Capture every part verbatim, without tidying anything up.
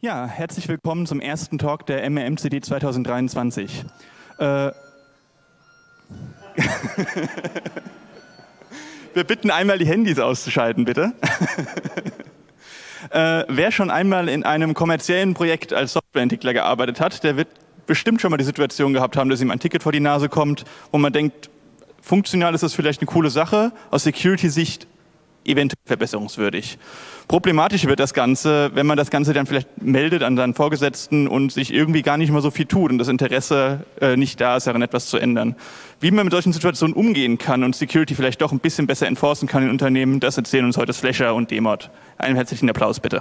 Ja, herzlich willkommen zum ersten Talk der M R M C D zweitausenddreiundzwanzig. Äh Wir bitten einmal die Handys auszuschalten, bitte. äh, wer schon einmal in einem kommerziellen Projekt als Softwareentwickler gearbeitet hat, der wird bestimmt schon mal die Situation gehabt haben, dass ihm ein Ticket vor die Nase kommt, wo man denkt, funktional ist das vielleicht eine coole Sache, aus Security-Sicht eventuell verbesserungswürdig. Problematisch wird das Ganze, wenn man das Ganze dann vielleicht meldet an seinen Vorgesetzten und sich irgendwie gar nicht mal so viel tut und das Interesse äh, nicht da ist, daran etwas zu ändern. Wie man mit solchen Situationen umgehen kann und Security vielleicht doch ein bisschen besser enforcen kann in Unternehmen, das erzählen uns heute Slasher und Demod. Einen herzlichen Applaus bitte.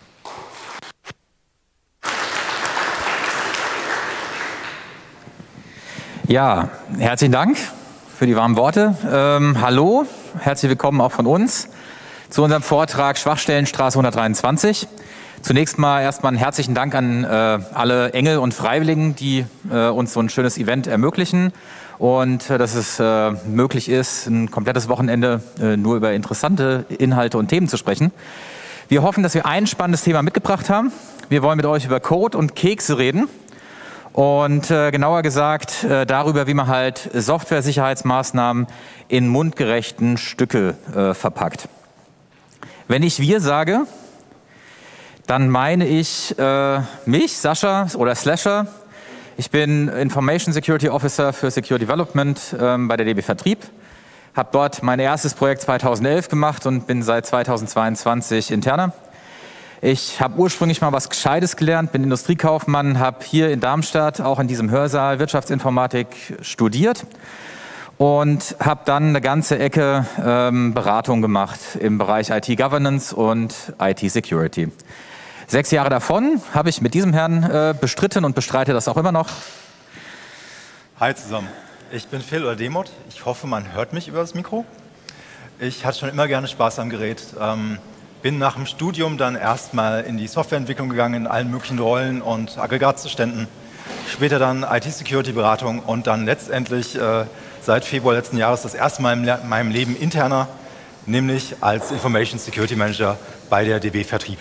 Ja, herzlichen Dank für die warmen Worte. Ähm, hallo, herzlich willkommen auch von uns zu unserem Vortrag Schwachstellenstraße hundertdreiundzwanzig. Zunächst mal erstmal einen herzlichen Dank an äh, alle Engel und Freiwilligen, die äh, uns so ein schönes Event ermöglichen und äh, dass es äh, möglich ist, ein komplettes Wochenende äh, nur über interessante Inhalte und Themen zu sprechen. Wir hoffen, dass wir ein spannendes Thema mitgebracht haben. Wir wollen mit euch über Code und Kekse reden. Und äh, genauer gesagt äh, darüber, wie man halt Software-Sicherheitsmaßnahmen in mundgerechten Stücke äh, verpackt. Wenn ich wir sage, dann meine ich äh, mich, Sascha oder Slasher. Ich bin Information Security Officer für Secure Development äh, bei der D B Vertrieb. Habe dort mein erstes Projekt zweitausendelf gemacht und bin seit zweitausendzweiundzwanzig interner. Ich habe ursprünglich mal was Gescheites gelernt, bin Industriekaufmann, habe hier in Darmstadt, auch in diesem Hörsaal, Wirtschaftsinformatik studiert und habe dann eine ganze Ecke ähm, Beratung gemacht im Bereich I T-Governance und I T-Security. Sechs Jahre davon habe ich mit diesem Herrn äh, bestritten und bestreite das auch immer noch. Hi zusammen, ich bin Phil oder Demod. Ich hoffe, man hört mich über das Mikro. Ich hatte schon immer gerne Spaß am Gerät. Ähm, Bin nach dem Studium dann erstmal in die Softwareentwicklung gegangen, in allen möglichen Rollen und Aggregatzuständen. Später dann I T-Security-Beratung und dann letztendlich äh, seit Februar letzten Jahres das erste Mal in meinem Leben interner, nämlich als Information Security Manager bei der D B Vertrieb.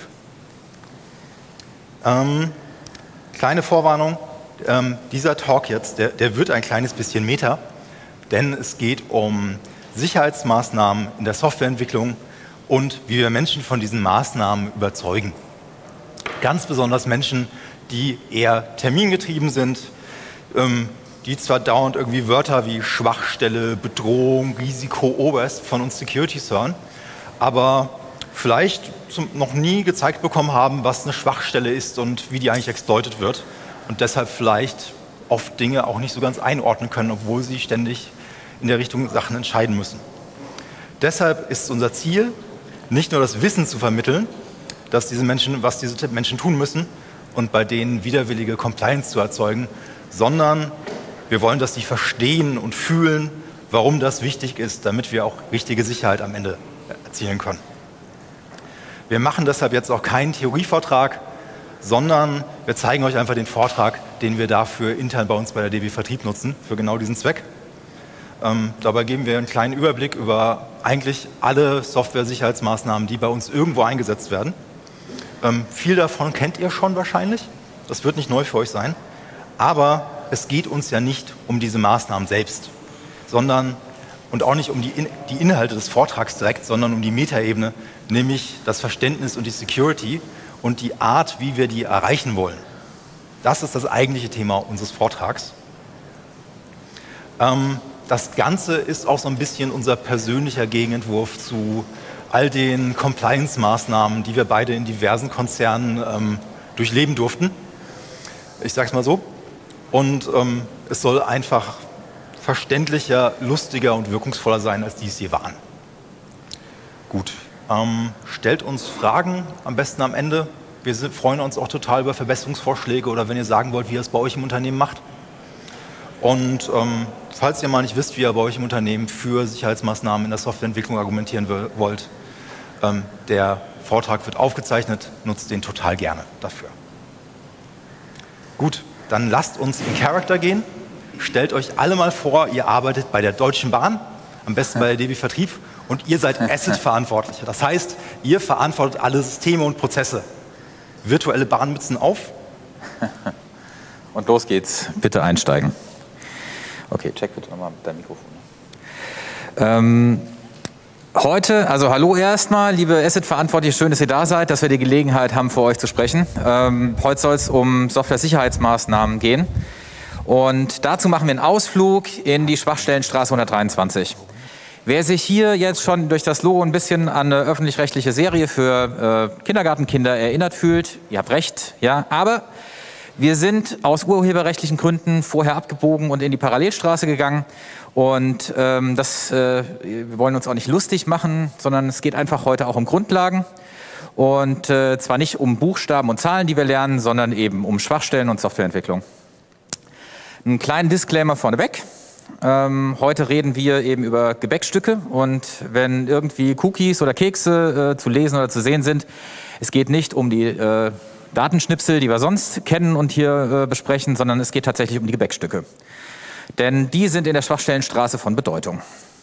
Ähm, kleine Vorwarnung, ähm, dieser Talk jetzt, der, der wird ein kleines bisschen Meta, denn es geht um Sicherheitsmaßnahmen in der Softwareentwicklung und wie wir Menschen von diesen Maßnahmen überzeugen. Ganz besonders Menschen, die eher termingetrieben sind, ähm, die zwar dauernd irgendwie Wörter wie Schwachstelle, Bedrohung, Risiko, Oberst von uns Securities hören, aber vielleicht zum, noch nie gezeigt bekommen haben, was eine Schwachstelle ist und wie die eigentlich exploitet wird und deshalb vielleicht oft Dinge auch nicht so ganz einordnen können, obwohl sie ständig in der Richtung Sachen entscheiden müssen. Deshalb ist unser Ziel, nicht nur das Wissen zu vermitteln, dass diese Menschen, was diese Menschen tun müssen und bei denen widerwillige Compliance zu erzeugen, sondern wir wollen, dass sie verstehen und fühlen, warum das wichtig ist, damit wir auch richtige Sicherheit am Ende erzielen können. Wir machen deshalb jetzt auch keinen Theorievortrag, sondern wir zeigen euch einfach den Vortrag, den wir dafür intern bei uns bei der D B Vertrieb nutzen, für genau diesen Zweck. Ähm, dabei geben wir einen kleinen Überblick über eigentlich alle Software-Sicherheitsmaßnahmen, die bei uns irgendwo eingesetzt werden. Ähm, viel davon kennt ihr schon wahrscheinlich, das wird nicht neu für euch sein, aber es geht uns ja nicht um diese Maßnahmen selbst, sondern und auch nicht um die, In- die Inhalte des Vortrags direkt, sondern um die Metaebene, nämlich das Verständnis und die Security und die Art, wie wir die erreichen wollen. Das ist das eigentliche Thema unseres Vortrags. Ähm, Das Ganze ist auch so ein bisschen unser persönlicher Gegenentwurf zu all den Compliance-Maßnahmen, die wir beide in diversen Konzernen ähm, durchleben durften. Ich sage es mal so. Und ähm, es soll einfach verständlicher, lustiger und wirkungsvoller sein, als die es je waren. Gut, ähm, stellt uns Fragen, am besten am Ende. Wir sind, freuen uns auch total über Verbesserungsvorschläge oder wenn ihr sagen wollt, wie ihr es bei euch im Unternehmen macht. Und ähm, falls ihr mal nicht wisst, wie ihr bei euch im Unternehmen für Sicherheitsmaßnahmen in der Softwareentwicklung argumentieren wollt, ähm, der Vortrag wird aufgezeichnet, nutzt den total gerne dafür. Gut, dann lasst uns in Character gehen. Stellt euch alle mal vor, ihr arbeitet bei der Deutschen Bahn, am besten bei der D B Vertrieb, und ihr seid Asset-Verantwortlicher. Das heißt, ihr verantwortet alle Systeme und Prozesse. virtuelle Bahnmützen auf. Und los geht's. Bitte einsteigen. Okay, check bitte nochmal mit deinem Mikrofon. Ähm, heute, also hallo erstmal, liebe Asset-Verantwortliche, schön, dass ihr da seid, dass wir die Gelegenheit haben, vor euch zu sprechen. Ähm, heute soll es um Software-Sicherheitsmaßnahmen gehen. Und dazu machen wir einen Ausflug in die Schwachstellenstraße hundertdreiundzwanzig. Wer sich hier jetzt schon durch das Logo ein bisschen an eine öffentlich-rechtliche Serie für äh, Kindergartenkinder erinnert fühlt, ihr habt recht, ja, aber wir sind aus urheberrechtlichen Gründen vorher abgebogen und in die Parallelstraße gegangen. Und ähm, das, äh, wir wollen uns auch nicht lustig machen, sondern es geht einfach heute auch um Grundlagen. Und äh, zwar nicht um Buchstaben und Zahlen, die wir lernen, sondern eben um Schwachstellen und Softwareentwicklung. Einen kleinen Disclaimer vorneweg. Ähm, heute reden wir eben über Gebäckstücke. Und wenn irgendwie Cookies oder Kekse äh, zu lesen oder zu sehen sind, es geht nicht um die äh, Datenschnipsel, die wir sonst kennen und hier äh, besprechen, sondern es geht tatsächlich um die Gebäckstücke. Denn die sind in der Schwachstellenstraße von Bedeutung.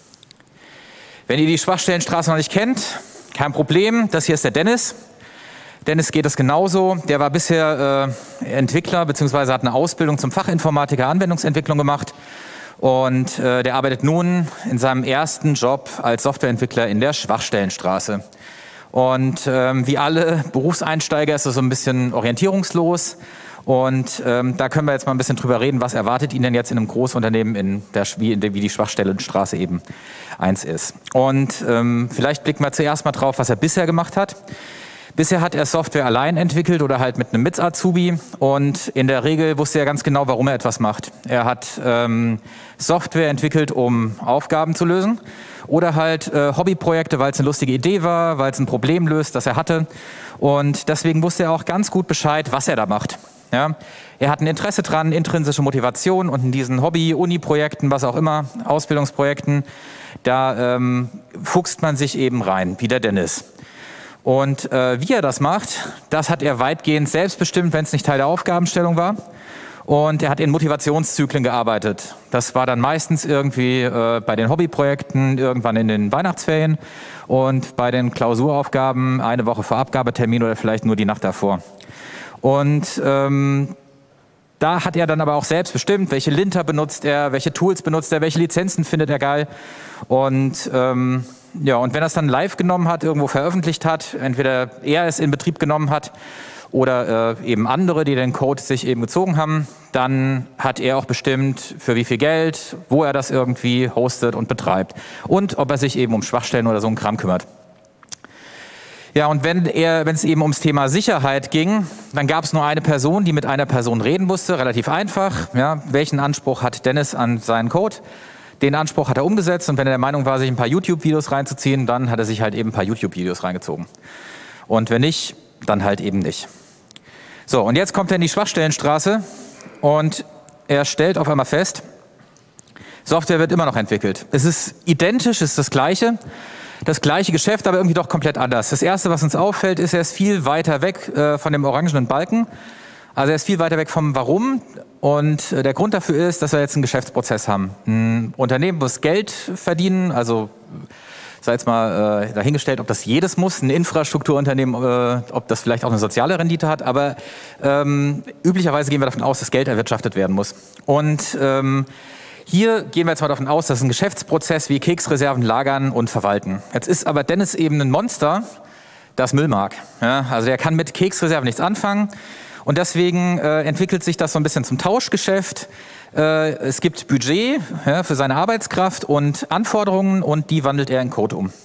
Wenn ihr die Schwachstellenstraße noch nicht kennt, kein Problem, das hier ist der Dennis. Dennis geht es genauso. Der war bisher äh, Entwickler bzw. hat eine Ausbildung zum Fachinformatiker Anwendungsentwicklung gemacht. Und äh, der arbeitet nun in seinem ersten Job als Softwareentwickler in der Schwachstellenstraße. Und ähm, wie alle Berufseinsteiger ist er so ein bisschen orientierungslos. Und ähm, da können wir jetzt mal ein bisschen drüber reden, was erwartet ihn denn jetzt in einem Großunternehmen, in der, wie, in der, wie die Schwachstellenstraße eben eins ist. Und ähm, vielleicht blicken wir zuerst mal drauf, was er bisher gemacht hat. Bisher hat er Software allein entwickelt oder halt mit einem Mit-Azubi. Und in der Regel wusste er ganz genau, warum er etwas macht. Er hat ähm, Software entwickelt, um Aufgaben zu lösen. Oder halt äh, Hobbyprojekte, weil es eine lustige Idee war, weil es ein Problem löst, das er hatte. Und deswegen wusste er auch ganz gut Bescheid, was er da macht. Ja? Er hat ein Interesse dran, intrinsische Motivation, und in diesen Hobby-Uni-Projekten, was auch immer, Ausbildungsprojekten, da ähm, fuchst man sich eben rein, wie der Dennis. Und äh, wie er das macht, das hat er weitgehend selbstbestimmt, wenn es nicht Teil der Aufgabenstellung war. Und er hat in Motivationszyklen gearbeitet. Das war dann meistens irgendwie äh, bei den Hobbyprojekten irgendwann in den Weihnachtsferien und bei den Klausuraufgaben eine Woche vor Abgabetermin oder vielleicht nur die Nacht davor. Und ähm, da hat er dann aber auch selbst bestimmt, welche Linter benutzt er, welche Tools benutzt er, welche Lizenzen findet er geil. Und ähm, ja, und wenn er es dann live genommen hat, irgendwo veröffentlicht hat, entweder er es in Betrieb genommen hat oder äh, eben andere, die den Code sich eben gezogen haben, dann hat er auch bestimmt, für wie viel Geld, wo er das irgendwie hostet und betreibt und ob er sich eben um Schwachstellen oder so einen Kram kümmert. Ja, und wenn er, wenn es eben ums Thema Sicherheit ging, dann gab es nur eine Person, die mit einer Person reden musste, relativ einfach. Ja, welchen Anspruch hat Dennis an seinen Code? Den Anspruch hat er umgesetzt, und wenn er der Meinung war, sich ein paar YouTube-Videos reinzuziehen, dann hat er sich halt eben ein paar YouTube-Videos reingezogen. Und wenn nicht, dann halt eben nicht. So, und jetzt kommt er in die Schwachstellenstraße und er stellt auf einmal fest, Software wird immer noch entwickelt. Es ist identisch, es ist das Gleiche, das gleiche Geschäft, aber irgendwie doch komplett anders. Das Erste, was uns auffällt, ist, er ist viel weiter weg äh, von dem orangenen Balken. Also er ist viel weiter weg vom Warum, und äh, der Grund dafür ist, dass wir jetzt einen Geschäftsprozess haben. Ein Unternehmen muss Geld verdienen, also sei jetzt mal äh, dahingestellt, ob das jedes muss, ein Infrastrukturunternehmen, äh, ob das vielleicht auch eine soziale Rendite hat, aber ähm, üblicherweise gehen wir davon aus, dass Geld erwirtschaftet werden muss. Und ähm, hier gehen wir jetzt mal davon aus, dass ein Geschäftsprozess wie Keksreserven lagern und verwalten. Jetzt ist aber Dennis eben ein Monster, das Müll mag. Ja, also der kann mit Keksreserven nichts anfangen, und deswegen äh, entwickelt sich das so ein bisschen zum Tauschgeschäft. Äh, es gibt Budget ja, für seine Arbeitskraft und Anforderungen, und die wandelt er in Code um.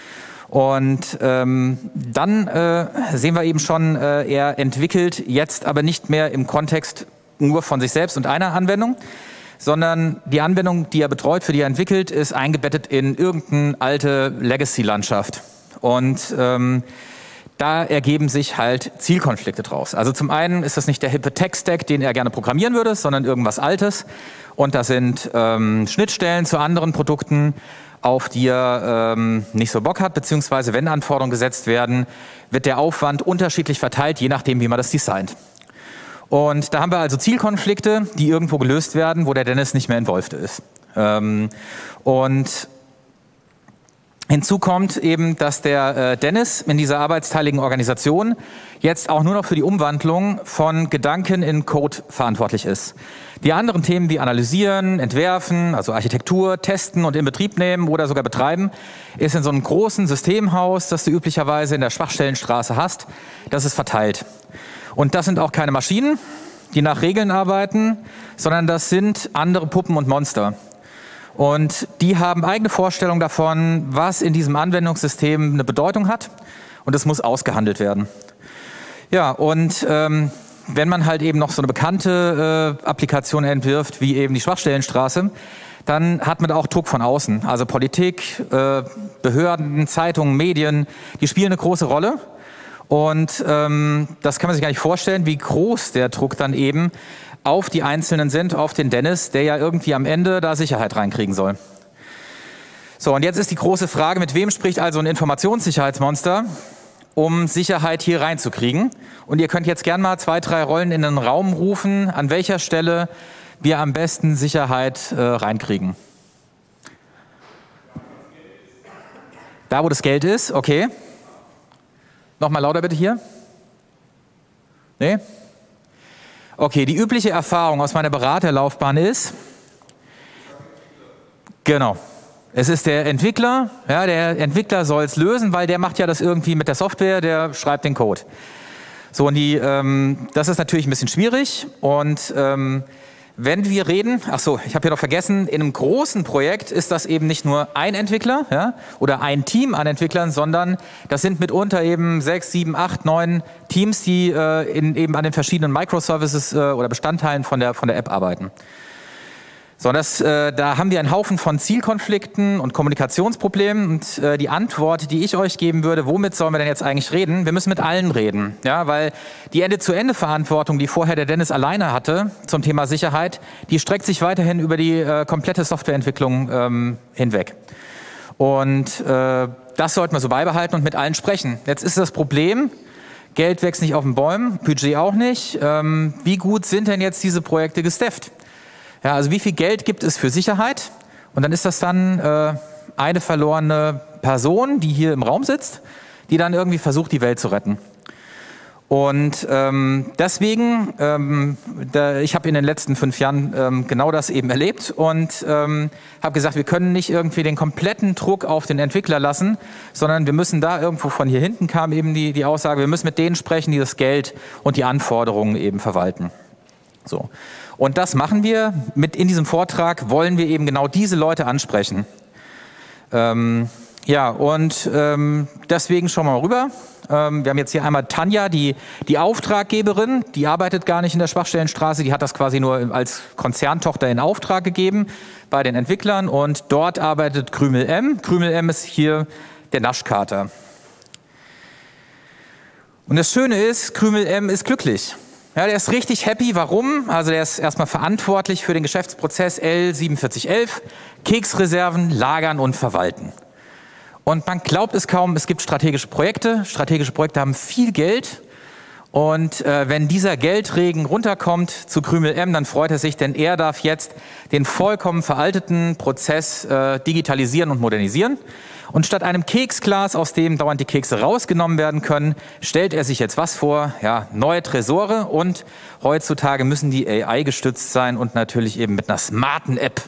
Und ähm, dann äh, sehen wir eben schon, äh, er entwickelt jetzt aber nicht mehr im Kontext nur von sich selbst und einer Anwendung, sondern die Anwendung, die er betreut, für die er entwickelt, ist eingebettet in irgendeine alte Legacy-Landschaft. Und ähm, da ergeben sich halt Zielkonflikte draus. Also zum einen ist das nicht der hippe Tech-Stack, den er gerne programmieren würde, sondern irgendwas Altes. Und da sind ähm, Schnittstellen zu anderen Produkten, auf die er ähm, nicht so Bock hat, beziehungsweise wenn Anforderungen gesetzt werden, wird der Aufwand unterschiedlich verteilt, je nachdem, wie man das designt. Und da haben wir also Zielkonflikte, die irgendwo gelöst werden, wo der Dennis nicht mehr involviert ist. Ähm, und Hinzu kommt eben, dass der äh, Dennis in dieser arbeitsteiligen Organisation jetzt auch nur noch für die Umwandlung von Gedanken in Code verantwortlich ist. Die anderen Themen wie Analysieren, Entwerfen, also Architektur, Testen und in Betrieb nehmen oder sogar betreiben, ist in so einem großen Systemhaus, das du üblicherweise in der Schwachstellenstraße hast, das ist verteilt. Und das sind auch keine Maschinen, die nach Regeln arbeiten, sondern das sind andere Puppen und Monster. Und die haben eigene Vorstellungen davon, was in diesem Anwendungssystem eine Bedeutung hat. Und es muss ausgehandelt werden. Ja, und ähm, wenn man halt eben noch so eine bekannte äh, Applikation entwirft, wie eben die Schwachstellenstraße, dann hat man auch Druck von außen. Also Politik, äh, Behörden, Zeitungen, Medien, die spielen eine große Rolle. Und ähm, das kann man sich gar nicht vorstellen, wie groß der Druck dann eben auf die Einzelnen sind, auf den Dennis, der ja irgendwie am Ende da Sicherheit reinkriegen soll. So, und jetzt ist die große Frage, mit wem spricht also ein Informationssicherheitsmonster, um Sicherheit hier reinzukriegen? Und ihr könnt jetzt gern mal zwei, drei Rollen in den Raum rufen, an welcher Stelle wir am besten Sicherheit äh, reinkriegen. Da, wo das Geld ist, okay. Nochmal lauter bitte hier. Nee? Okay, die übliche Erfahrung aus meiner Beraterlaufbahn ist, genau, es ist der Entwickler, ja, der Entwickler soll es lösen, weil der macht ja das irgendwie mit der Software, der schreibt den Code. So, und die, ähm, das ist natürlich ein bisschen schwierig und ähm, wenn wir reden, ach so, ich habe hier noch vergessen, in einem großen Projekt ist das eben nicht nur ein Entwickler, ja, oder ein Team an Entwicklern, sondern das sind mitunter eben sechs, sieben, acht, neun Teams, die äh, in, eben an den verschiedenen Microservices äh, oder Bestandteilen von der, von der App arbeiten. So, das, äh, da haben wir einen Haufen von Zielkonflikten und Kommunikationsproblemen und äh, die Antwort, die ich euch geben würde, womit sollen wir denn jetzt eigentlich reden? Wir müssen mit allen reden, ja, weil die Ende-zu-Ende-Verantwortung, die vorher der Dennis alleine hatte zum Thema Sicherheit, die streckt sich weiterhin über die äh, komplette Softwareentwicklung ähm, hinweg. Und äh, das sollten wir so beibehalten und mit allen sprechen. Jetzt ist das Problem, Geld wächst nicht auf den Bäumen, Budget auch nicht. Ähm, wie gut sind denn jetzt diese Projekte gestafft? Ja, also wie viel Geld gibt es für Sicherheit? Und dann ist das dann äh, eine verlorene Person, die hier im Raum sitzt, die dann irgendwie versucht, die Welt zu retten. Und ähm, deswegen, ähm, da, ich habe in den letzten fünf Jahren ähm, genau das eben erlebt und ähm, habe gesagt, wir können nicht irgendwie den kompletten Druck auf den Entwickler lassen, sondern wir müssen da irgendwo von hier hinten kam eben die, die Aussage, wir müssen mit denen sprechen, die das Geld und die Anforderungen eben verwalten. So. Und das machen wir. Mit in diesem Vortrag wollen wir eben genau diese Leute ansprechen. Ähm, ja, und ähm, deswegen schauen wir mal rüber. Ähm, wir haben jetzt hier einmal Tanja, die, die Auftraggeberin, die arbeitet gar nicht in der Schwachstellenstraße, die hat das quasi nur als Konzerntochter in Auftrag gegeben bei den Entwicklern und dort arbeitet Krümel M. Krümel M ist hier der Naschkater. Und das Schöne ist, Krümel M ist glücklich. Ja, der ist richtig happy. Warum? Also der ist erstmal verantwortlich für den Geschäftsprozess L siebenundvierzig elf, Keksreserven, lagern und verwalten. Und man glaubt es kaum, es gibt strategische Projekte. Strategische Projekte haben viel Geld. Und äh, wenn dieser Geldregen runterkommt zu Krümel M, dann freut er sich, denn er darf jetzt den vollkommen veralteten Prozess äh, digitalisieren und modernisieren. Und statt einem Keksglas, aus dem dauernd die Kekse rausgenommen werden können, stellt er sich jetzt was vor? Ja, neue Tresore und heutzutage müssen die A I gestützt sein und natürlich eben mit einer smarten App.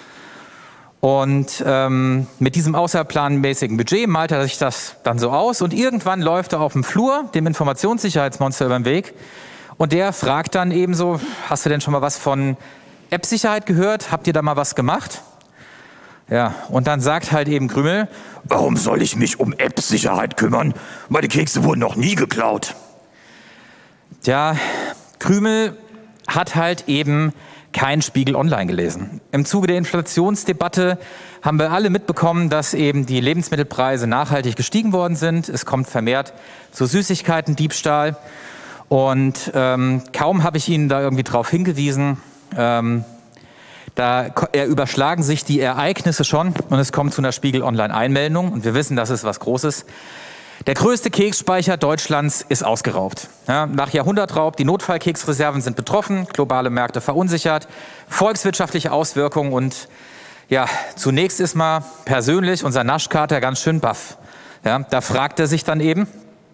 Und ähm, mit diesem außerplanmäßigen Budget malt er sich das dann so aus und irgendwann läuft er auf dem Flur dem Informationssicherheitsmonster über den Weg und der fragt dann eben so, hast du denn schon mal was von App-Sicherheit gehört? Habt ihr da mal was gemacht? Ja, und dann sagt halt eben Krümel, warum soll ich mich um App-Sicherheit kümmern? Meine Kekse wurden noch nie geklaut. Tja, Krümel hat halt eben kein Spiegel Online gelesen. Im Zuge der Inflationsdebatte haben wir alle mitbekommen, dass eben die Lebensmittelpreise nachhaltig gestiegen worden sind. Es kommt vermehrt zu Süßigkeiten-Diebstahl. Und ähm, kaum habe ich Ihnen da irgendwie drauf hingewiesen, ähm, Da überschlagen sich die Ereignisse schon und es kommt zu einer Spiegel-Online-Einmeldung und wir wissen, das ist was Großes. Der größte Keksspeicher Deutschlands ist ausgeraubt. Ja, nach Jahrhundertraub, die Notfallkeksreserven sind betroffen, globale Märkte verunsichert, volkswirtschaftliche Auswirkungen und Ja, zunächst ist mal persönlich unser Naschkater ganz schön baff. Ja, da fragt er sich dann eben: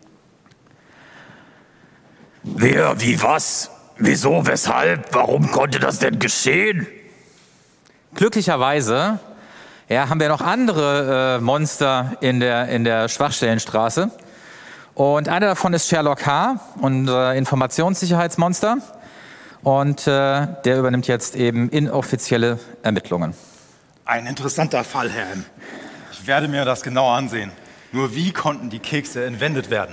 Wer, wie, was? Wieso, weshalb? Warum konnte das denn geschehen? Glücklicherweise ja, haben wir noch andere äh, Monster in der, in der Schwachstellenstraße. Und einer davon ist Sherlock H., unser Informationssicherheitsmonster. Und äh, der übernimmt jetzt eben inoffizielle Ermittlungen. Ein interessanter Fall, Herr M. Ich werde mir das genau ansehen. Nur wie konnten die Kekse entwendet werden?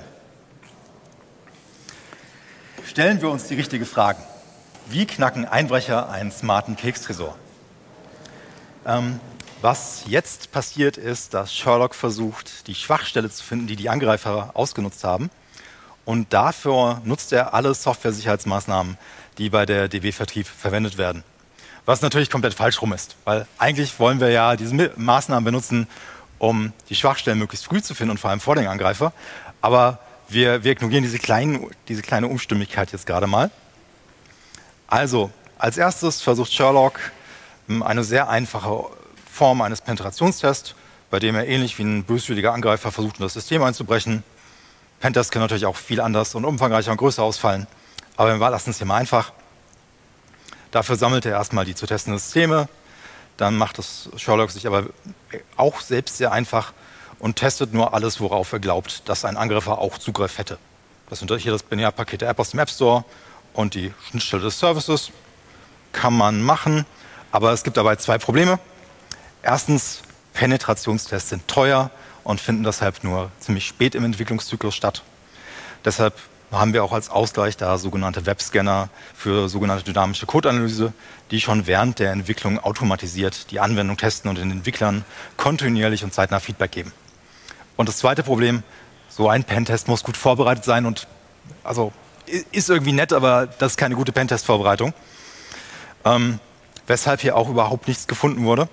Stellen wir uns die richtigen Fragen. Wie knacken Einbrecher einen smarten Kekstresor? Ähm, was jetzt passiert ist, dass Sherlock versucht, die Schwachstelle zu finden, die die Angreifer ausgenutzt haben. Und dafür nutzt er alle Software-Sicherheitsmaßnahmen, die bei der D W-Vertrieb verwendet werden. Was natürlich komplett falsch rum ist, weil eigentlich wollen wir ja diese Maßnahmen benutzen, um die Schwachstellen möglichst früh zu finden und vor allem vor den Angreifer. Aber wir, wir ignorieren diese, kleinen, diese kleine Unstimmigkeit jetzt gerade mal. Also, als erstes versucht Sherlock eine sehr einfache Form eines Penetrationstests, bei dem er ähnlich wie ein böswilliger Angreifer versucht, in das System einzubrechen. Pentests können natürlich auch viel anders und umfangreicher und größer ausfallen, aber wir lassen es hier mal einfach. Dafür sammelt er erstmal die zu testenden Systeme, dann macht es Sherlock sich aber auch selbst sehr einfach und testet nur alles, worauf er glaubt, dass ein Angreifer auch Zugriff hätte. Das sind hier das Binärpaket der App aus dem App Store und die Schnittstelle des Services. Kann man machen, aber es gibt dabei zwei Probleme. Erstens, Penetrationstests sind teuer und finden deshalb nur ziemlich spät im Entwicklungszyklus statt. Deshalb haben wir auch als Ausgleich da sogenannte Webscanner für sogenannte dynamische Codeanalyse, die schon während der Entwicklung automatisiert die Anwendung testen und den Entwicklern kontinuierlich und zeitnah Feedback geben. Und das zweite Problem, so ein Pentest muss gut vorbereitet sein und also ist irgendwie nett, aber das ist keine gute Pentest-Vorbereitung. Ähm, weshalb hier auch überhaupt nichts gefunden wurde.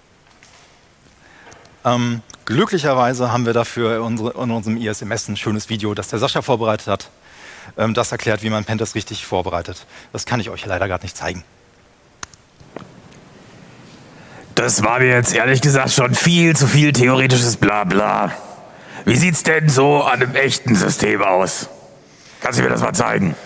Ähm, glücklicherweise haben wir dafür unsere, in unserem I S M S ein schönes Video, das der Sascha vorbereitet hat. Ähm, das erklärt, wie man Pentest richtig vorbereitet. Das kann ich euch leider gerade nicht zeigen. Das war mir jetzt ehrlich gesagt schon viel zu viel theoretisches Blabla. Wie sieht's denn so an einem echten System aus? Kannst du mir das mal zeigen?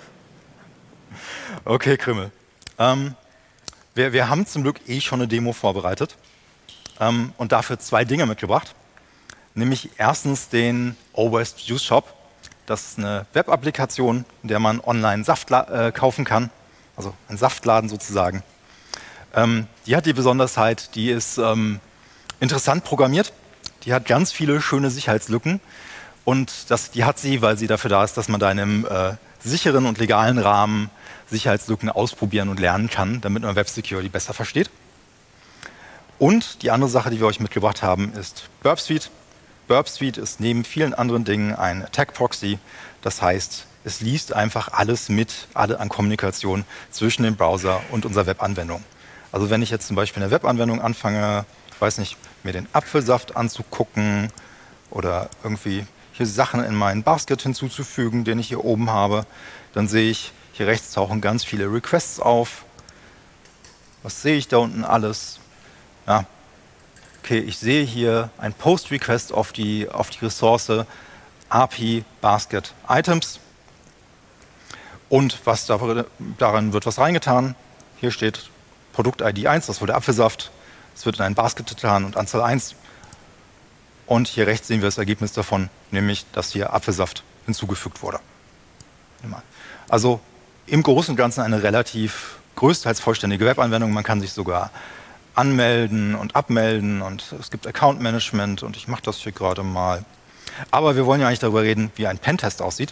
Okay, Krimmel. Ähm, wir, wir haben zum Glück eh schon eine Demo vorbereitet ähm, und dafür zwei Dinge mitgebracht. Nämlich erstens den O-West Juice Shop. Das ist eine Web-Applikation, in der man online Saft äh, kaufen kann. Also ein Saftladen sozusagen. Ähm, die hat die Besonderheit, die ist ähm, interessant programmiert. Die hat ganz viele schöne Sicherheitslücken. Und das, die hat sie, weil sie dafür da ist, dass man da in einem äh, sicheren und legalen Rahmen Sicherheitslücken ausprobieren und lernen kann, damit man Web Security besser versteht. Und die andere Sache, die wir euch mitgebracht haben, ist Burp Suite. Burp Suite ist neben vielen anderen Dingen ein Attack Proxy. Das heißt, es liest einfach alles mit, alle an Kommunikation zwischen dem Browser und unserer Webanwendung. Also wenn ich jetzt zum Beispiel eine Webanwendung anfange, ich weiß nicht, mir den Apfelsaft anzugucken oder irgendwie hier Sachen in meinen Basket hinzuzufügen, den ich hier oben habe, dann sehe ich, hier rechts tauchen ganz viele Requests auf. Was sehe ich da unten alles? Ja, okay, ich sehe hier ein Post-Request auf die, auf die Ressource A P I Basket Items. Und was da, daran wird was reingetan. Hier steht Produkt-I D eins, das ist wohl der Apfelsaft. Es wird in ein Basket getan und Anzahl eins. Und hier rechts sehen wir das Ergebnis davon, nämlich, dass hier Apfelsaft hinzugefügt wurde. Also im Großen und Ganzen eine relativ größtenteils vollständige Webanwendung. Man kann sich sogar anmelden und abmelden und es gibt Account Management und ich mache das hier gerade mal. Aber wir wollen ja eigentlich darüber reden, wie ein Pentest aussieht.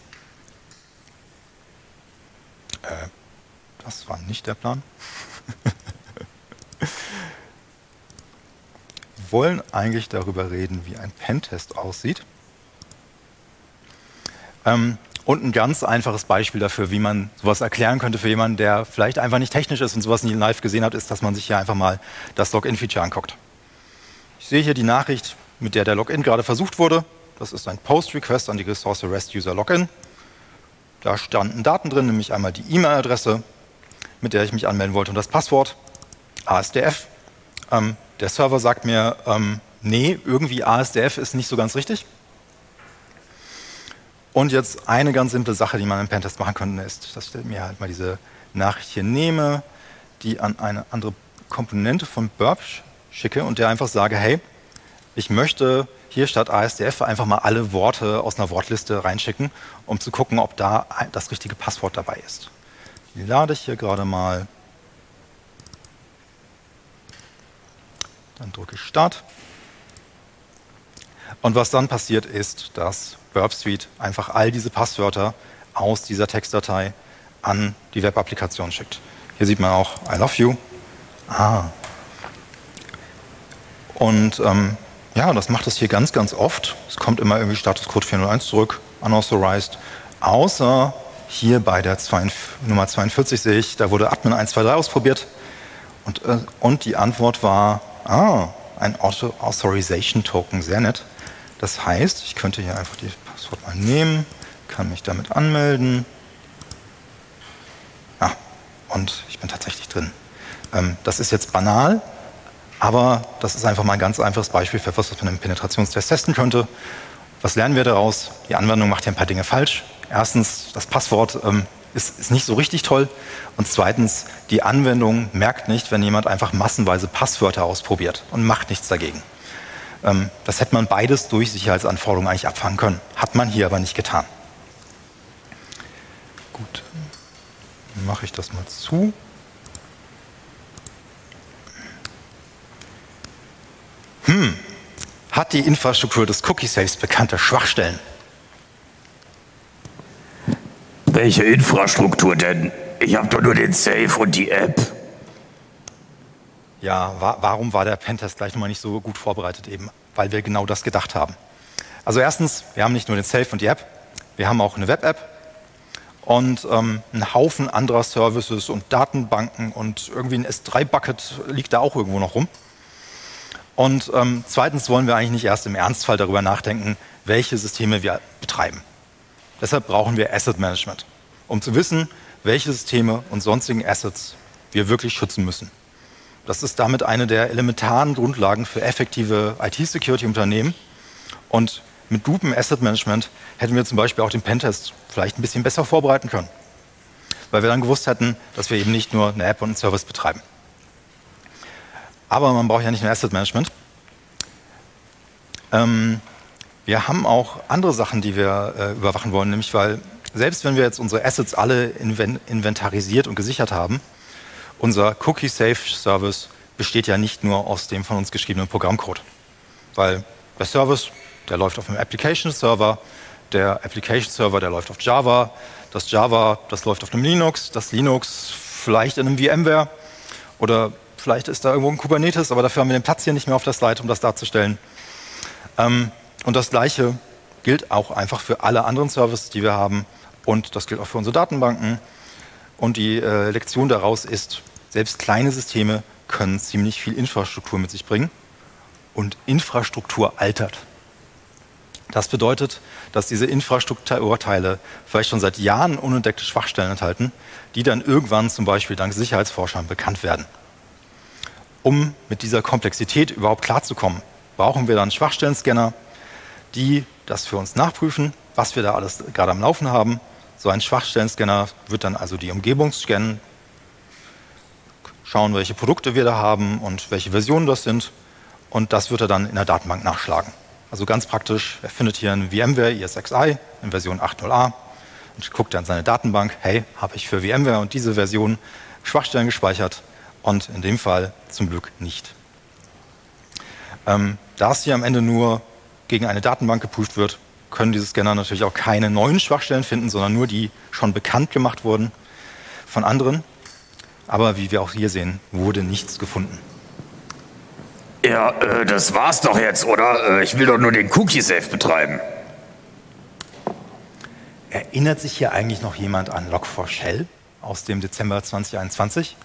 Äh, das war nicht der Plan. Wir wollen eigentlich darüber reden, wie ein Pentest aussieht. Ähm, und ein ganz einfaches Beispiel dafür, wie man sowas erklären könnte für jemanden, der vielleicht einfach nicht technisch ist und sowas nie live gesehen hat, ist, dass man sich hier einfach mal das Login-Feature anguckt. Ich sehe hier die Nachricht, mit der der Login gerade versucht wurde. Das ist ein Post-Request an die Ressource REST-User-Login. Da standen Daten drin, nämlich einmal die E-Mail-Adresse, mit der ich mich anmelden wollte, und das Passwort, A S D F. Ähm, der Server sagt mir, ähm, nee, irgendwie A S D F ist nicht so ganz richtig. Und jetzt eine ganz simple Sache, die man im Pentest machen könnte, ist, dass ich mir halt mal diese Nachricht hier nehme, die an eine andere Komponente von Burp schicke und der einfach sage, hey, ich möchte hier statt A S D F einfach mal alle Worte aus einer Wortliste reinschicken, um zu gucken, ob da das richtige Passwort dabei ist. Die lade ich hier gerade mal. Dann drücke ich Start. Und was dann passiert ist, dass Burp Suite einfach all diese Passwörter aus dieser Textdatei an die Web-Applikation schickt. Hier sieht man auch I love you. Ah. Und ähm, ja, das macht es hier ganz, ganz oft. Es kommt immer irgendwie Status Code vier null eins zurück, unauthorized. Außer hier bei der Nummer zweiundvierzig sehe ich, da wurde Admin eins zwei drei ausprobiert. Und, äh, und die Antwort war, ah, ein Authorization Token, sehr nett. Das heißt, ich könnte hier einfach die Passwort mal nehmen, kann mich damit anmelden. Ah, und ich bin tatsächlich drin. Ähm, das ist jetzt banal, aber das ist einfach mal ein ganz einfaches Beispiel für etwas, was man im Penetrationstest testen könnte. Was lernen wir daraus? Die Anwendung macht hier ein paar Dinge falsch. Erstens, das Passwort ähm, ist, ist nicht so richtig toll. Und zweitens, die Anwendung merkt nicht, wenn jemand einfach massenweise Passwörter ausprobiert und macht nichts dagegen. Ähm, das hätte man beides durch Sicherheitsanforderungen eigentlich abfangen können. Hat man hier aber nicht getan. Gut, dann mache ich das mal zu. Hm, hat die Infrastruktur des Cookie-Safes bekannte Schwachstellen? Welche Infrastruktur denn? Ich habe doch nur den Safe und die App. Ja, wa warum war der Pentest gleich nochmal nicht so gut vorbereitet eben? Weil wir genau das gedacht haben. Also erstens, wir haben nicht nur den Safe und die App, wir haben auch eine Web-App und ähm, einen Haufen anderer Services und Datenbanken und irgendwie ein S drei Bucket liegt da auch irgendwo noch rum. Und ähm, zweitens wollen wir eigentlich nicht erst im Ernstfall darüber nachdenken, welche Systeme wir betreiben. Deshalb brauchen wir Asset Management, um zu wissen, welche Systeme und sonstigen Assets wir wirklich schützen müssen. Das ist damit eine der elementaren Grundlagen für effektive I T-Security-Unternehmen. Und mit gutem Asset Management hätten wir zum Beispiel auch den Pentest vielleicht ein bisschen besser vorbereiten können. Weil wir dann gewusst hätten, dass wir eben nicht nur eine App und einen Service betreiben. Aber man braucht ja nicht nur Asset Management. Ähm, wir haben auch andere Sachen, die wir äh, überwachen wollen, nämlich weil selbst wenn wir jetzt unsere Assets alle inven inventarisiert und gesichert haben, unser Cookie-Safe-Service besteht ja nicht nur aus dem von uns geschriebenen Programmcode. Weil der Service, der läuft auf einem Application-Server, der Application-Server, der läuft auf Java, das Java, das läuft auf einem Linux, das Linux vielleicht in einem VMware oder vielleicht ist da irgendwo ein Kubernetes, aber dafür haben wir den Platz hier nicht mehr auf der Slide, um das darzustellen. Ähm, und das Gleiche gilt auch einfach für alle anderen Services, die wir haben. Und das gilt auch für unsere Datenbanken. Und die äh, Lektion daraus ist, selbst kleine Systeme können ziemlich viel Infrastruktur mit sich bringen. Und Infrastruktur altert. Das bedeutet, dass diese Infrastrukturteile vielleicht schon seit Jahren unentdeckte Schwachstellen enthalten, die dann irgendwann zum Beispiel dank Sicherheitsforschern bekannt werden. Um mit dieser Komplexität überhaupt klarzukommen, brauchen wir dann Schwachstellenscanner, die das für uns nachprüfen, was wir da alles gerade am Laufen haben. So ein Schwachstellenscanner wird dann also die Umgebung scannen, schauen, welche Produkte wir da haben und welche Versionen das sind. Und das wird er dann in der Datenbank nachschlagen. Also ganz praktisch, er findet hier ein VMware E S X i in Version acht Punkt null a und guckt dann in seine Datenbank, hey, habe ich für VMware und diese Version Schwachstellen gespeichert? Und in dem Fall zum Glück nicht. Ähm, da es hier am Ende nur gegen eine Datenbank geprüft wird, können diese Scanner natürlich auch keine neuen Schwachstellen finden, sondern nur die schon bekannt gemacht wurden von anderen. Aber wie wir auch hier sehen, wurde nichts gefunden. Ja, äh, das war's doch jetzt, oder? Äh, ich will doch nur den Cookie-Safe betreiben. Erinnert sich hier eigentlich noch jemand an Log four Shell aus dem Dezember zweitausendeinundzwanzig?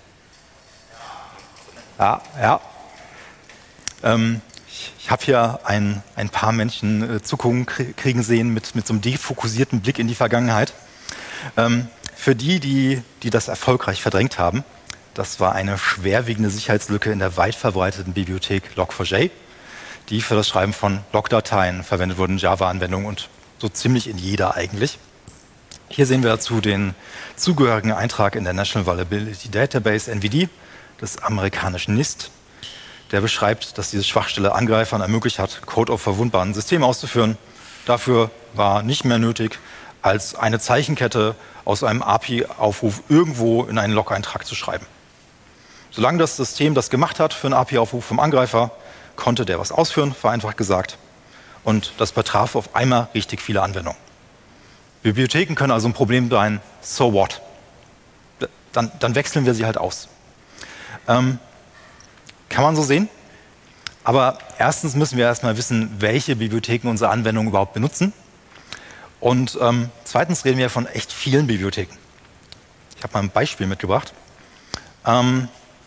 Ja, ja. Ähm, ich ich habe hier ein, ein paar Menschen äh, Zuckungen kriegen sehen mit, mit so einem defokussierten Blick in die Vergangenheit. Ähm, für die, die, die das erfolgreich verdrängt haben, Das war eine schwerwiegende Sicherheitslücke in der weit verbreiteten Bibliothek log four j, die für das Schreiben von Logdateien verwendet wurde in Java-Anwendungen und so ziemlich in jeder eigentlich. Hier sehen wir dazu den zugehörigen Eintrag in der National Vulnerability Database, N V D, des amerikanischen NIST. Der beschreibt, dass diese Schwachstelle Angreifern ermöglicht hat, Code auf verwundbaren Systemen auszuführen. Dafür war nicht mehr nötig, als eine Zeichenkette aus einem A P I-Aufruf irgendwo in einen Log-Eintrag zu schreiben. Solange das System das gemacht hat für einen A P I-Aufruf vom Angreifer, konnte der was ausführen, vereinfacht gesagt. Und das betraf auf einmal richtig viele Anwendungen. Bibliotheken können also ein Problem sein, so what? Dann, dann wechseln wir sie halt aus. Ähm, kann man so sehen. Aber erstens müssen wir erstmal wissen, welche Bibliotheken unsere Anwendungen überhaupt benutzen. Und ähm, zweitens reden wir von echt vielen Bibliotheken. Ich habe mal ein Beispiel mitgebracht. Ähm,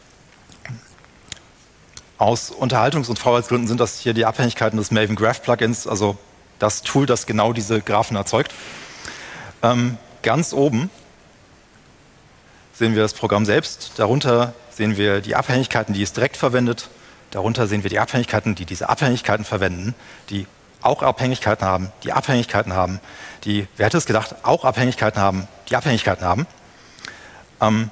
aus Unterhaltungs- und Vorwärtsgründen sind das hier die Abhängigkeiten des Maven Graph Plugins, also das Tool, das genau diese Graphen erzeugt. Ähm, ganz oben sehen wir das Programm selbst. Darunter sehen wir die Abhängigkeiten, die es direkt verwendet. Darunter sehen wir die Abhängigkeiten, die diese Abhängigkeiten verwenden, die auch Abhängigkeiten haben, die Abhängigkeiten haben, die, wer hätte es gedacht, auch Abhängigkeiten haben, die Abhängigkeiten haben. Ähm,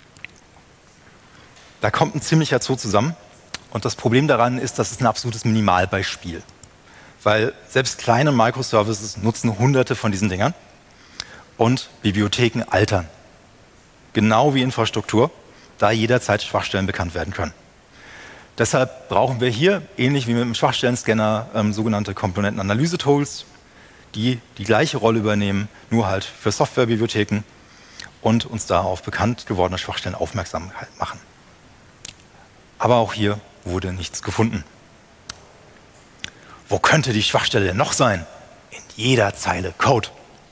da kommt ein ziemlicher Zoo zusammen. Und das Problem daran ist, das ist ein absolutes Minimalbeispiel. Weil selbst kleine Microservices nutzen hunderte von diesen Dingern und Bibliotheken altern. Genau wie Infrastruktur, da jederzeit Schwachstellen bekannt werden können. Deshalb brauchen wir hier, ähnlich wie mit dem Schwachstellenscanner, ähm, sogenannte Komponentenanalyse-Tools, die die gleiche Rolle übernehmen, nur halt für Softwarebibliotheken und uns da auf bekannt gewordene Schwachstellen aufmerksam machen. Aber auch hier wurde nichts gefunden. Wo könnte die Schwachstelle denn noch sein? In jeder Zeile Code.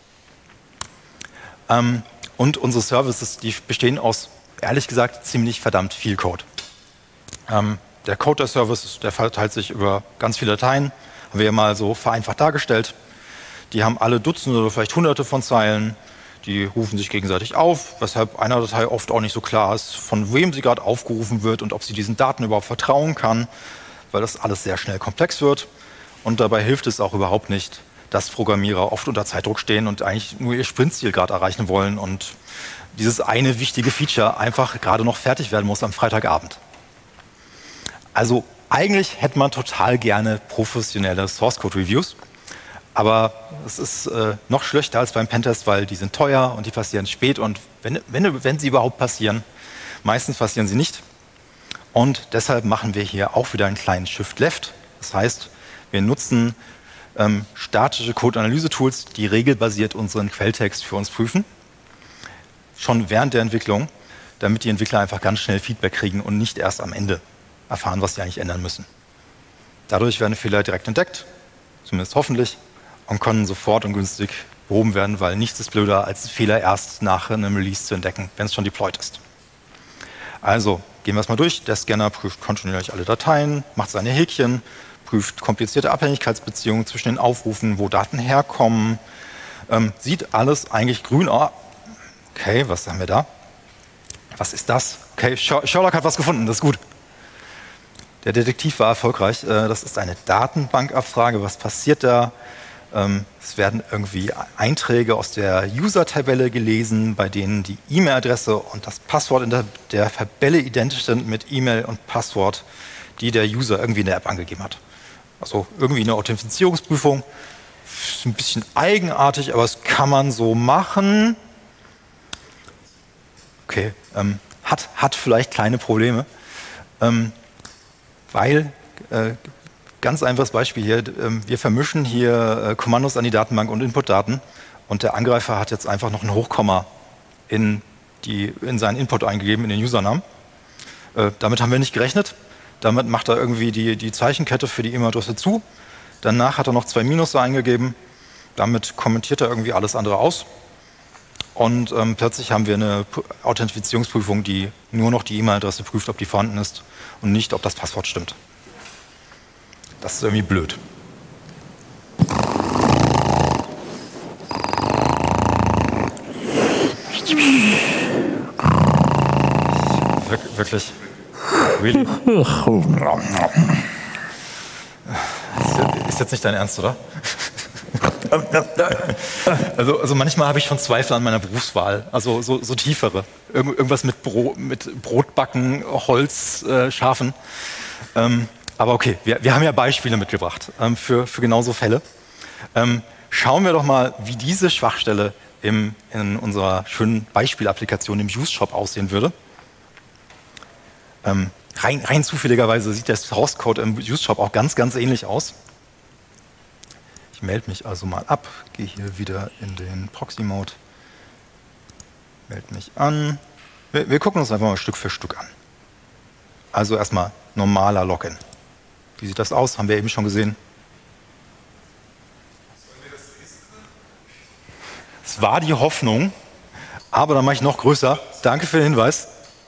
Ähm, und unsere Services, die bestehen aus, ehrlich gesagt, ziemlich verdammt viel Code. Ähm, der Code der Services, der verteilt sich über ganz viele Dateien, haben wir ja mal so vereinfacht dargestellt. Die haben alle Dutzende oder vielleicht Hunderte von Zeilen, die rufen sich gegenseitig auf, weshalb einer Datei oft auch nicht so klar ist, von wem sie gerade aufgerufen wird und ob sie diesen Daten überhaupt vertrauen kann, weil das alles sehr schnell komplex wird. Und dabei hilft es auch überhaupt nicht, dass Programmierer oft unter Zeitdruck stehen und eigentlich nur ihr Sprintziel gerade erreichen wollen und dieses eine wichtige Feature einfach gerade noch fertig werden muss am Freitagabend. Also eigentlich hätte man total gerne professionelle Source-Code-Reviews, aber es ist äh, noch schlechter als beim Pentest, weil die sind teuer und die passieren spät und wenn, wenn, wenn sie überhaupt passieren, meistens passieren sie nicht. Und deshalb machen wir hier auch wieder einen kleinen Shift-Left. Das heißt, wir nutzen ähm, statische Code-Analyse-Tools, die regelbasiert unseren Quelltext für uns prüfen, schon während der Entwicklung, damit die Entwickler einfach ganz schnell Feedback kriegen und nicht erst am Ende erfahren, was sie eigentlich ändern müssen. Dadurch werden Fehler direkt entdeckt, zumindest hoffentlich, und können sofort und günstig behoben werden, weil nichts ist blöder, als Fehler erst nach einem Release zu entdecken, wenn es schon deployed ist. Also gehen wir es mal durch. Der Scanner prüft kontinuierlich alle Dateien, macht seine Häkchen, prüft komplizierte Abhängigkeitsbeziehungen zwischen den Aufrufen, wo Daten herkommen, ähm, sieht alles eigentlich grün aus. Okay, was haben wir da? Was ist das? Okay, Sherlock hat was gefunden, das ist gut. Der Detektiv war erfolgreich. Das ist eine Datenbankabfrage. Was passiert da? Es werden irgendwie Einträge aus der User-Tabelle gelesen, bei denen die E-Mail-Adresse und das Passwort in der, der Tabelle identisch sind mit E-Mail und Passwort, die der User irgendwie in der App angegeben hat. Also irgendwie eine Authentifizierungsprüfung. Ist ein bisschen eigenartig, aber es kann man so machen. Okay, ähm, hat, hat vielleicht kleine Probleme. Ähm, Weil, äh, ganz einfaches Beispiel hier, äh, wir vermischen hier äh, Kommandos an die Datenbank und Inputdaten und der Angreifer hat jetzt einfach noch ein Hochkomma in, die, in seinen Input eingegeben, in den Usernamen. Äh, damit haben wir nicht gerechnet. Damit macht er irgendwie die, die Zeichenkette für die E-Mail-Adresse zu. Danach hat er noch zwei Minus eingegeben. Damit kommentiert er irgendwie alles andere aus. Und ähm, plötzlich haben wir eine Authentifizierungsprüfung, die nur noch die E-Mail-Adresse prüft, ob die vorhanden ist und nicht, ob das Passwort stimmt. Das ist irgendwie blöd. wirklich. Really? Ist jetzt nicht dein Ernst, oder? Also, also manchmal habe ich schon Zweifel an meiner Berufswahl, also so, so tiefere. Irgend, irgendwas mit, Bro, mit Brotbacken, Holz, äh, Schafen. Ähm, aber okay, wir, wir haben ja Beispiele mitgebracht ähm, für, für genauso Fälle. Ähm, schauen wir doch mal, wie diese Schwachstelle im, in unserer schönen Beispielapplikation im Use-Shop aussehen würde. Ähm, rein, rein zufälligerweise sieht der Source-Code im Use-Shop auch ganz, ganz ähnlich aus. Ich melde mich also mal ab, gehe hier wieder in den Proxy-Mode, melde mich an. Wir, wir gucken uns einfach mal Stück für Stück an. Also erstmal normaler Login. Wie sieht das aus? Haben wir eben schon gesehen. Es war die Hoffnung, aber dann mache ich noch größer. Danke für den Hinweis.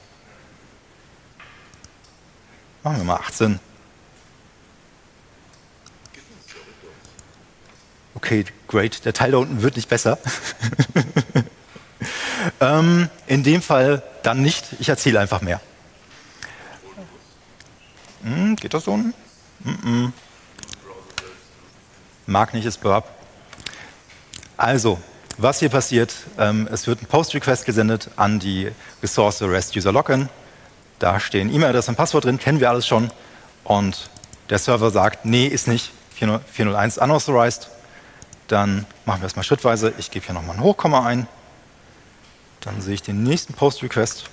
Machen wir mal achtzehn. Okay, great. Der Teil da unten wird nicht besser. ähm, in dem Fall dann nicht. Ich erzähle einfach mehr. Hm, geht das so? Mm -mm. Mag nicht, ist Burp. Also, was hier passiert, ähm, es wird ein Post-Request gesendet an die Ressource REST-User-Login. Da stehen E-Mail-Adresse und Passwort drin, kennen wir alles schon. Und der Server sagt, nee, ist nicht, vier null eins unauthorized. Dann machen wir es mal schrittweise. Ich gebe hier nochmal ein Hochkomma ein. Dann sehe ich den nächsten Post-Request.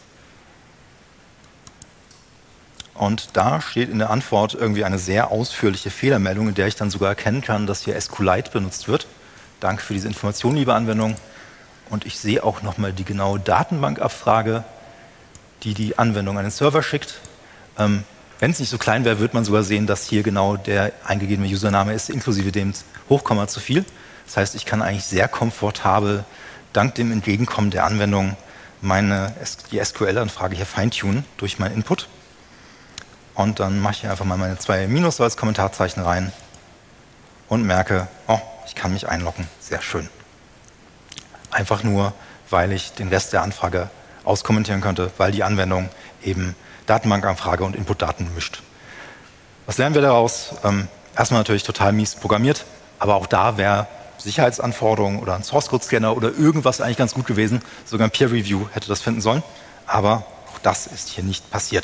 Und da steht in der Antwort irgendwie eine sehr ausführliche Fehlermeldung, in der ich dann sogar erkennen kann, dass hier SQLite benutzt wird. Danke für diese Information, liebe Anwendung. Und ich sehe auch nochmal die genaue Datenbankabfrage, die die Anwendung an den Server schickt. Ähm, Wenn es nicht so klein wäre, würde man sogar sehen, dass hier genau der eingegebene Username ist, inklusive dem Hochkomma zu viel. Das heißt, ich kann eigentlich sehr komfortabel, dank dem Entgegenkommen der Anwendung, meine, die S Q L-Anfrage hier feintunen durch meinen Input. Und dann mache ich hier einfach mal meine zwei Minus als Kommentarzeichen rein und merke, oh, ich kann mich einloggen. Sehr schön. Einfach nur, weil ich den Rest der Anfrage auskommentieren könnte, weil die Anwendung eben Datenbankanfrage und Inputdaten mischt. Was lernen wir daraus? Ähm, erstmal natürlich total mies programmiert, aber auch da wäre Sicherheitsanforderungen oder ein Source-Code-Scanner oder irgendwas eigentlich ganz gut gewesen. Sogar ein Peer-Review hätte das finden sollen, aber auch das ist hier nicht passiert.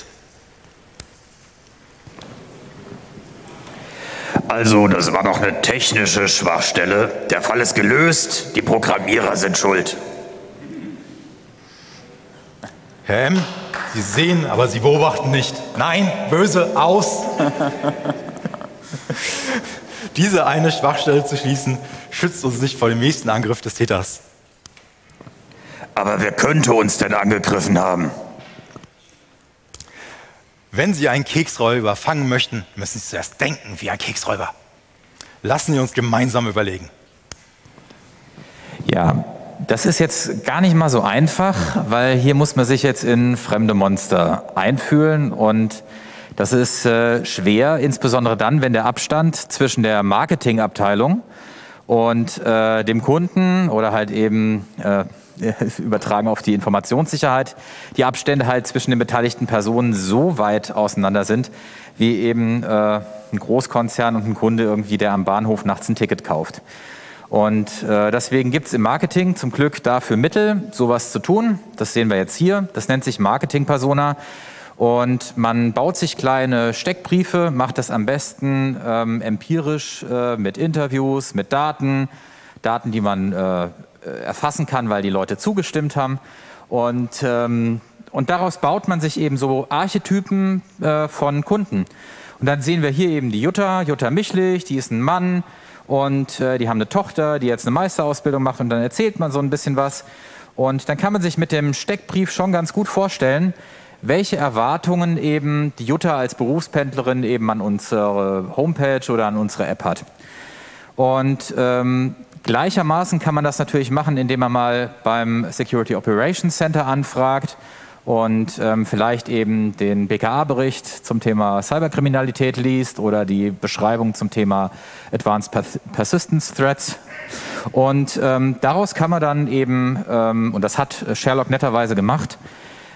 Also, das war doch eine technische Schwachstelle. Der Fall ist gelöst, die Programmierer sind schuld. Herr M., Sie sehen, aber Sie beobachten nicht. Nein, böse, aus! Diese eine Schwachstelle zu schließen, schützt uns nicht vor dem nächsten Angriff des Täters. Aber wer könnte uns denn angegriffen haben? Wenn Sie einen Keksräuber fangen möchten, müssen Sie zuerst denken wie ein Keksräuber. Lassen Sie uns gemeinsam überlegen. Ja, das ist jetzt gar nicht mal so einfach, weil hier muss man sich jetzt in fremde Monster einfühlen und das ist äh, schwer, insbesondere dann, wenn der Abstand zwischen der Marketingabteilung und äh, dem Kunden oder halt eben äh, übertragen auf die Informationssicherheit, die Abstände halt zwischen den beteiligten Personen so weit auseinander sind, wie eben äh, ein Großkonzern und ein Kunde irgendwie, der am Bahnhof nachts ein Ticket kauft. Und äh, deswegen gibt es im Marketing zum Glück dafür Mittel, sowas zu tun. Das sehen wir jetzt hier. Das nennt sich Marketing-Persona. Und man baut sich kleine Steckbriefe, macht das am besten ähm, empirisch äh, mit Interviews, mit Daten, Daten, die man äh, erfassen kann, weil die Leute zugestimmt haben. Und, ähm, und daraus baut man sich eben so Archetypen äh, von Kunden. Und dann sehen wir hier eben die Jutta, Jutta Michlich, die ist ein Mann und äh, die haben eine Tochter, die jetzt eine Meisterausbildung macht und dann erzählt man so ein bisschen was. Und dann kann man sich mit dem Steckbrief schon ganz gut vorstellen, welche Erwartungen eben die Jutta als Berufspendlerin eben an unsere Homepage oder an unsere App hat. Und ähm, gleichermaßen kann man das natürlich machen, indem man mal beim Security Operations Center anfragt und ähm, vielleicht eben den B K A-Bericht zum Thema Cyberkriminalität liest oder die Beschreibung zum Thema Advanced Persistence Threats. Und ähm, daraus kann man dann eben, ähm, und das hat Sherlock netterweise gemacht,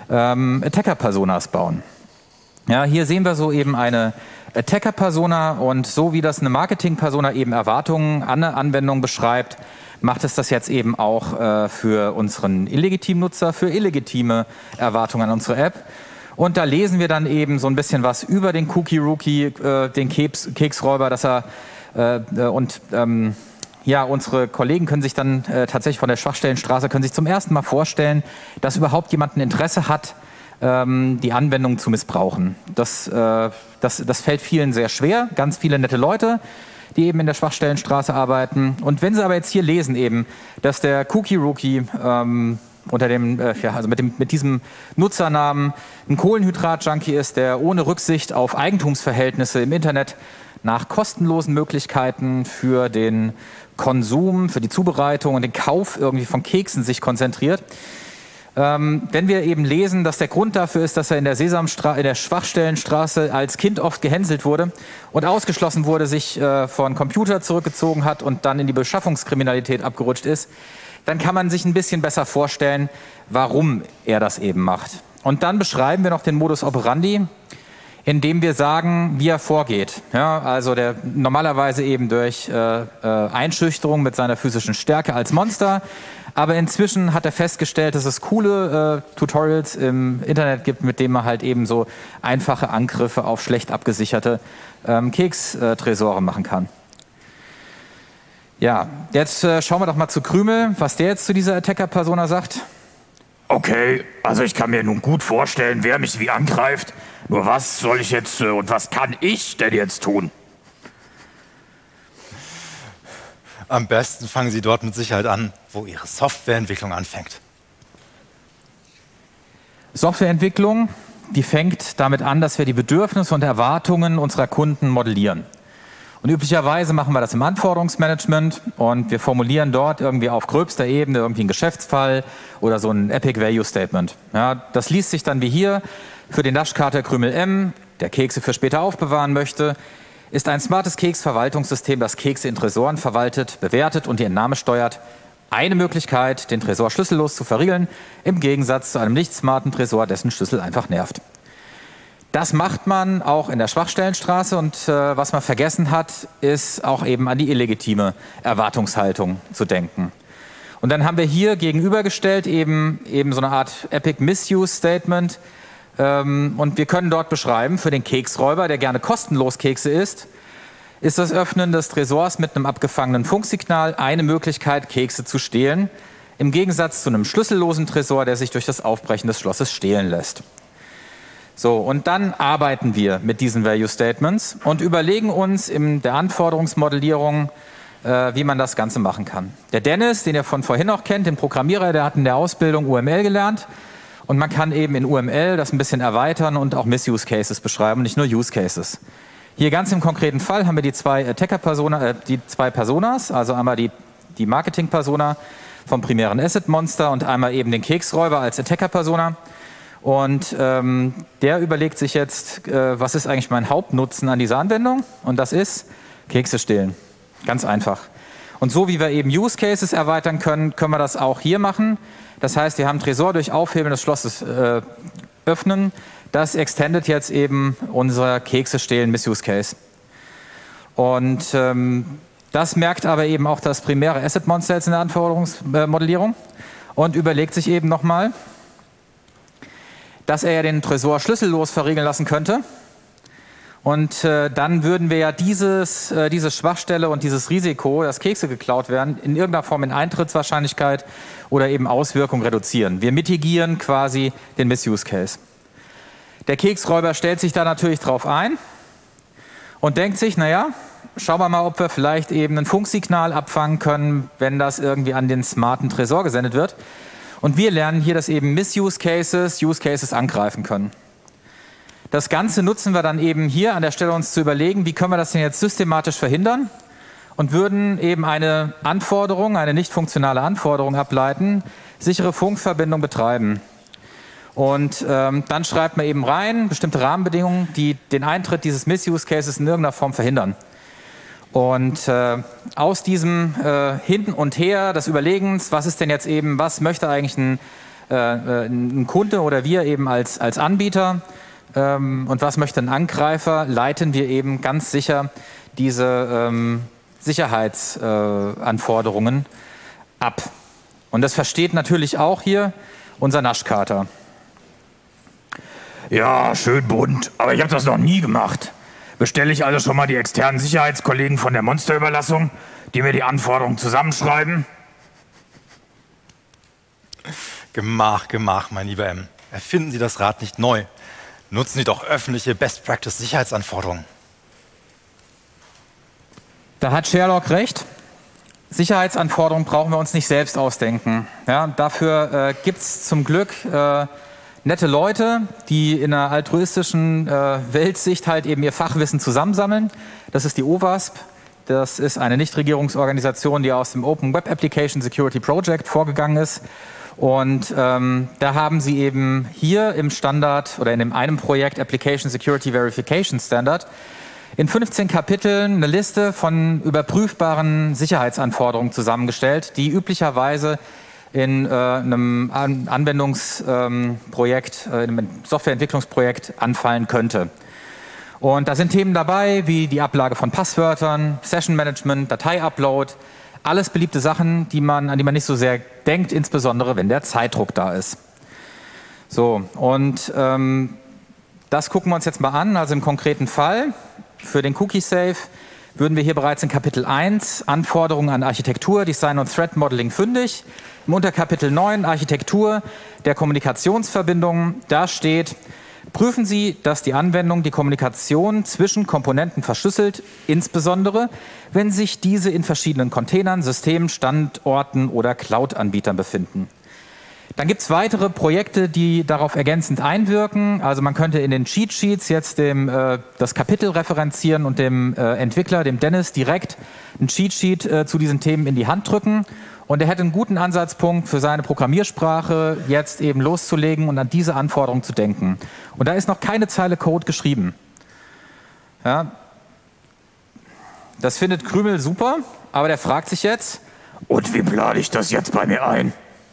ähm, Attacker-Personas bauen. Ja, hier sehen wir so eben eine Attacker-Persona und so wie das eine Marketing-Persona eben Erwartungen an eine Anwendung beschreibt, macht es das jetzt eben auch äh, für unseren illegitimen Nutzer, für illegitime Erwartungen an unsere App. Und da lesen wir dann eben so ein bisschen was über den Cookie-Rookie, äh, den Keks, Keksräuber, dass er äh, und ähm, ja, unsere Kollegen können sich dann äh, tatsächlich von der Schwachstellenstraße können sich zum ersten Mal vorstellen, dass überhaupt jemand ein Interesse hat, ähm, die Anwendung zu missbrauchen. Das, äh, das, das fällt vielen sehr schwer, ganz viele nette Leute, die eben in der Schwachstellenstraße arbeiten. Und wenn Sie aber jetzt hier lesen eben, dass der Cookie-Rookie ähm, unter dem, äh, ja, also mit, dem, mit diesem Nutzernamen ein Kohlenhydrat-Junkie ist, der ohne Rücksicht auf Eigentumsverhältnisse im Internet nach kostenlosen Möglichkeiten für den Konsum, für die Zubereitung und den Kauf irgendwie von Keksen sich konzentriert. Ähm, wenn wir eben lesen, dass der Grund dafür ist, dass er in der Sesamstra- in der Schwachstellenstraße als Kind oft gehänselt wurde und ausgeschlossen wurde, sich äh, von Computer zurückgezogen hat und dann in die Beschaffungskriminalität abgerutscht ist, dann kann man sich ein bisschen besser vorstellen, warum er das eben macht. Und dann beschreiben wir noch den Modus operandi, indem wir sagen, wie er vorgeht. Ja, also der normalerweise eben durch äh, äh, Einschüchterung mit seiner physischen Stärke als Monster. Aber inzwischen hat er festgestellt, dass es coole äh, Tutorials im Internet gibt, mit denen man halt eben so einfache Angriffe auf schlecht abgesicherte ähm, Kekstresore machen kann. Ja, jetzt äh, schauen wir doch mal zu Krümel, was der jetzt zu dieser Attacker-Persona sagt. Okay, also ich kann mir nun gut vorstellen, wer mich wie angreift. Nur was soll ich jetzt äh, und was kann ich denn jetzt tun? Am besten fangen Sie dort mit Sicherheit an, wo Ihre Softwareentwicklung anfängt. Softwareentwicklung, die fängt damit an, dass wir die Bedürfnisse und Erwartungen unserer Kunden modellieren. Und üblicherweise machen wir das im Anforderungsmanagement und wir formulieren dort irgendwie auf gröbster Ebene irgendwie einen Geschäftsfall oder so ein Epic Value Statement. Ja, das liest sich dann wie hier: Für den Naschkater Krümel M, der Kekse für später aufbewahren möchte, ist ein smartes Keksverwaltungssystem, das Kekse in Tresoren verwaltet, bewertet und die Entnahme steuert, eine Möglichkeit, den Tresor schlüssellos zu verriegeln, im Gegensatz zu einem nicht smarten Tresor, dessen Schlüssel einfach nervt. Das macht man auch in der Schwachstellenstraße und äh, was man vergessen hat, ist auch eben an die illegitime Erwartungshaltung zu denken. Und dann haben wir hier gegenübergestellt eben, eben so eine Art Epic Misuse Statement ähm, und wir können dort beschreiben, für den Keksräuber, der gerne kostenlos Kekse isst, ist das Öffnen des Tresors mit einem abgefangenen Funksignal eine Möglichkeit, Kekse zu stehlen, im Gegensatz zu einem schlüssellosen Tresor, der sich durch das Aufbrechen des Schlosses stehlen lässt. So, und dann arbeiten wir mit diesen Value Statements und überlegen uns in der Anforderungsmodellierung, äh, wie man das Ganze machen kann. Der Dennis, den ihr von vorhin noch kennt, den Programmierer, der hat in der Ausbildung U M L gelernt und man kann eben in U M L das ein bisschen erweitern und auch Misuse Cases beschreiben, nicht nur Use Cases. Hier ganz im konkreten Fall haben wir die zwei Attacker-Persona, äh, die zwei Personas, also einmal die, die Marketing-Persona vom primären Asset-Monster und einmal eben den Keksräuber als Attacker-Persona. Und ähm, der überlegt sich jetzt, äh, was ist eigentlich mein Hauptnutzen an dieser Anwendung? Und das ist Kekse stehlen. Ganz einfach. Und so wie wir eben Use Cases erweitern können, können wir das auch hier machen. Das heißt, wir haben Tresor durch Aufhebeln des Schlosses äh, öffnen. Das extendet jetzt eben unser Kekse stehlen Misuse Case. Und ähm, das merkt aber eben auch das primäre Asset Monster jetzt in der Anforderungsmodellierung und überlegt sich eben nochmal, dass er ja den Tresor schlüssellos verriegeln lassen könnte. Und äh, dann würden wir ja dieses, äh, diese Schwachstelle und dieses Risiko, dass Kekse geklaut werden, in irgendeiner Form in Eintrittswahrscheinlichkeit oder eben Auswirkung reduzieren. Wir mitigieren quasi den Misuse Case. Der Keksräuber stellt sich da natürlich drauf ein und denkt sich, naja, schauen wir mal, ob wir vielleicht eben ein Funksignal abfangen können, wenn das irgendwie an den smarten Tresor gesendet wird. Und wir lernen hier, dass eben Misuse Cases, Use Cases angreifen können. Das Ganze nutzen wir dann eben hier an der Stelle, uns zu überlegen, wie können wir das denn jetzt systematisch verhindern und würden eben eine Anforderung, eine nicht funktionale Anforderung ableiten, sichere Funkverbindung betreiben. Und ähm, dann schreibt man eben rein bestimmte Rahmenbedingungen, die den Eintritt dieses Misuse Cases in irgendeiner Form verhindern. Und äh, aus diesem äh, Hinten und Her des Überlegens, was ist denn jetzt eben, was möchte eigentlich ein äh, ein Kunde oder wir eben als, als Anbieter ähm, und was möchte ein Angreifer, leiten wir eben ganz sicher diese ähm, Sicherheitsanforderungen äh, ab. Und das versteht natürlich auch hier unser Naschkater. Ja, schön bunt, aber ich habe das noch nie gemacht. Bestelle ich also schon mal die externen Sicherheitskollegen von der Monsterüberlassung, die mir die Anforderungen zusammenschreiben? Gemach, gemach, mein lieber M. Erfinden Sie das Rad nicht neu. Nutzen Sie doch öffentliche Best-Practice-Sicherheitsanforderungen. Da hat Sherlock recht. Sicherheitsanforderungen brauchen wir uns nicht selbst ausdenken. Ja, dafür äh, gibt es zum Glück äh, nette Leute, die in einer altruistischen äh, Weltsicht halt eben ihr Fachwissen zusammensammeln. Das ist die O W A S P. Das ist eine Nichtregierungsorganisation, die aus dem Open Web Application Security Project vorgegangen ist. Und ähm, da haben sie eben hier im Standard oder in dem einem Projekt Application Security Verification Standard in fünfzehn Kapiteln eine Liste von überprüfbaren Sicherheitsanforderungen zusammengestellt, die üblicherweise in äh, einem An Anwendungsprojekt, ähm, äh, in einem Softwareentwicklungsprojekt anfallen könnte. Und da sind Themen dabei wie die Ablage von Passwörtern, Session Management, Datei-Upload, alles beliebte Sachen, die man, an die man nicht so sehr denkt, insbesondere wenn der Zeitdruck da ist. So, und ähm, das gucken wir uns jetzt mal an. Also im konkreten Fall für den Cookie Safe würden wir hier bereits in Kapitel eins Anforderungen an Architektur, Design und Threat Modeling fündig. Im Unterkapitel neun Architektur der Kommunikationsverbindungen, da steht: Prüfen Sie, dass die Anwendung die Kommunikation zwischen Komponenten verschlüsselt, insbesondere wenn sich diese in verschiedenen Containern, Systemen, Standorten oder Cloud-Anbietern befinden. Dann gibt es weitere Projekte, die darauf ergänzend einwirken. Also man könnte in den Cheat Sheets jetzt dem, äh, das Kapitel referenzieren und dem äh, Entwickler, dem Dennis, direkt ein Cheat Sheet äh, zu diesen Themen in die Hand drücken. Und er hätte einen guten Ansatzpunkt für seine Programmiersprache, jetzt eben loszulegen und an diese Anforderungen zu denken. Und da ist noch keine Zeile Code geschrieben. Ja. Das findet Krümel super, aber der fragt sich jetzt: Und wie plane ich das jetzt bei mir ein?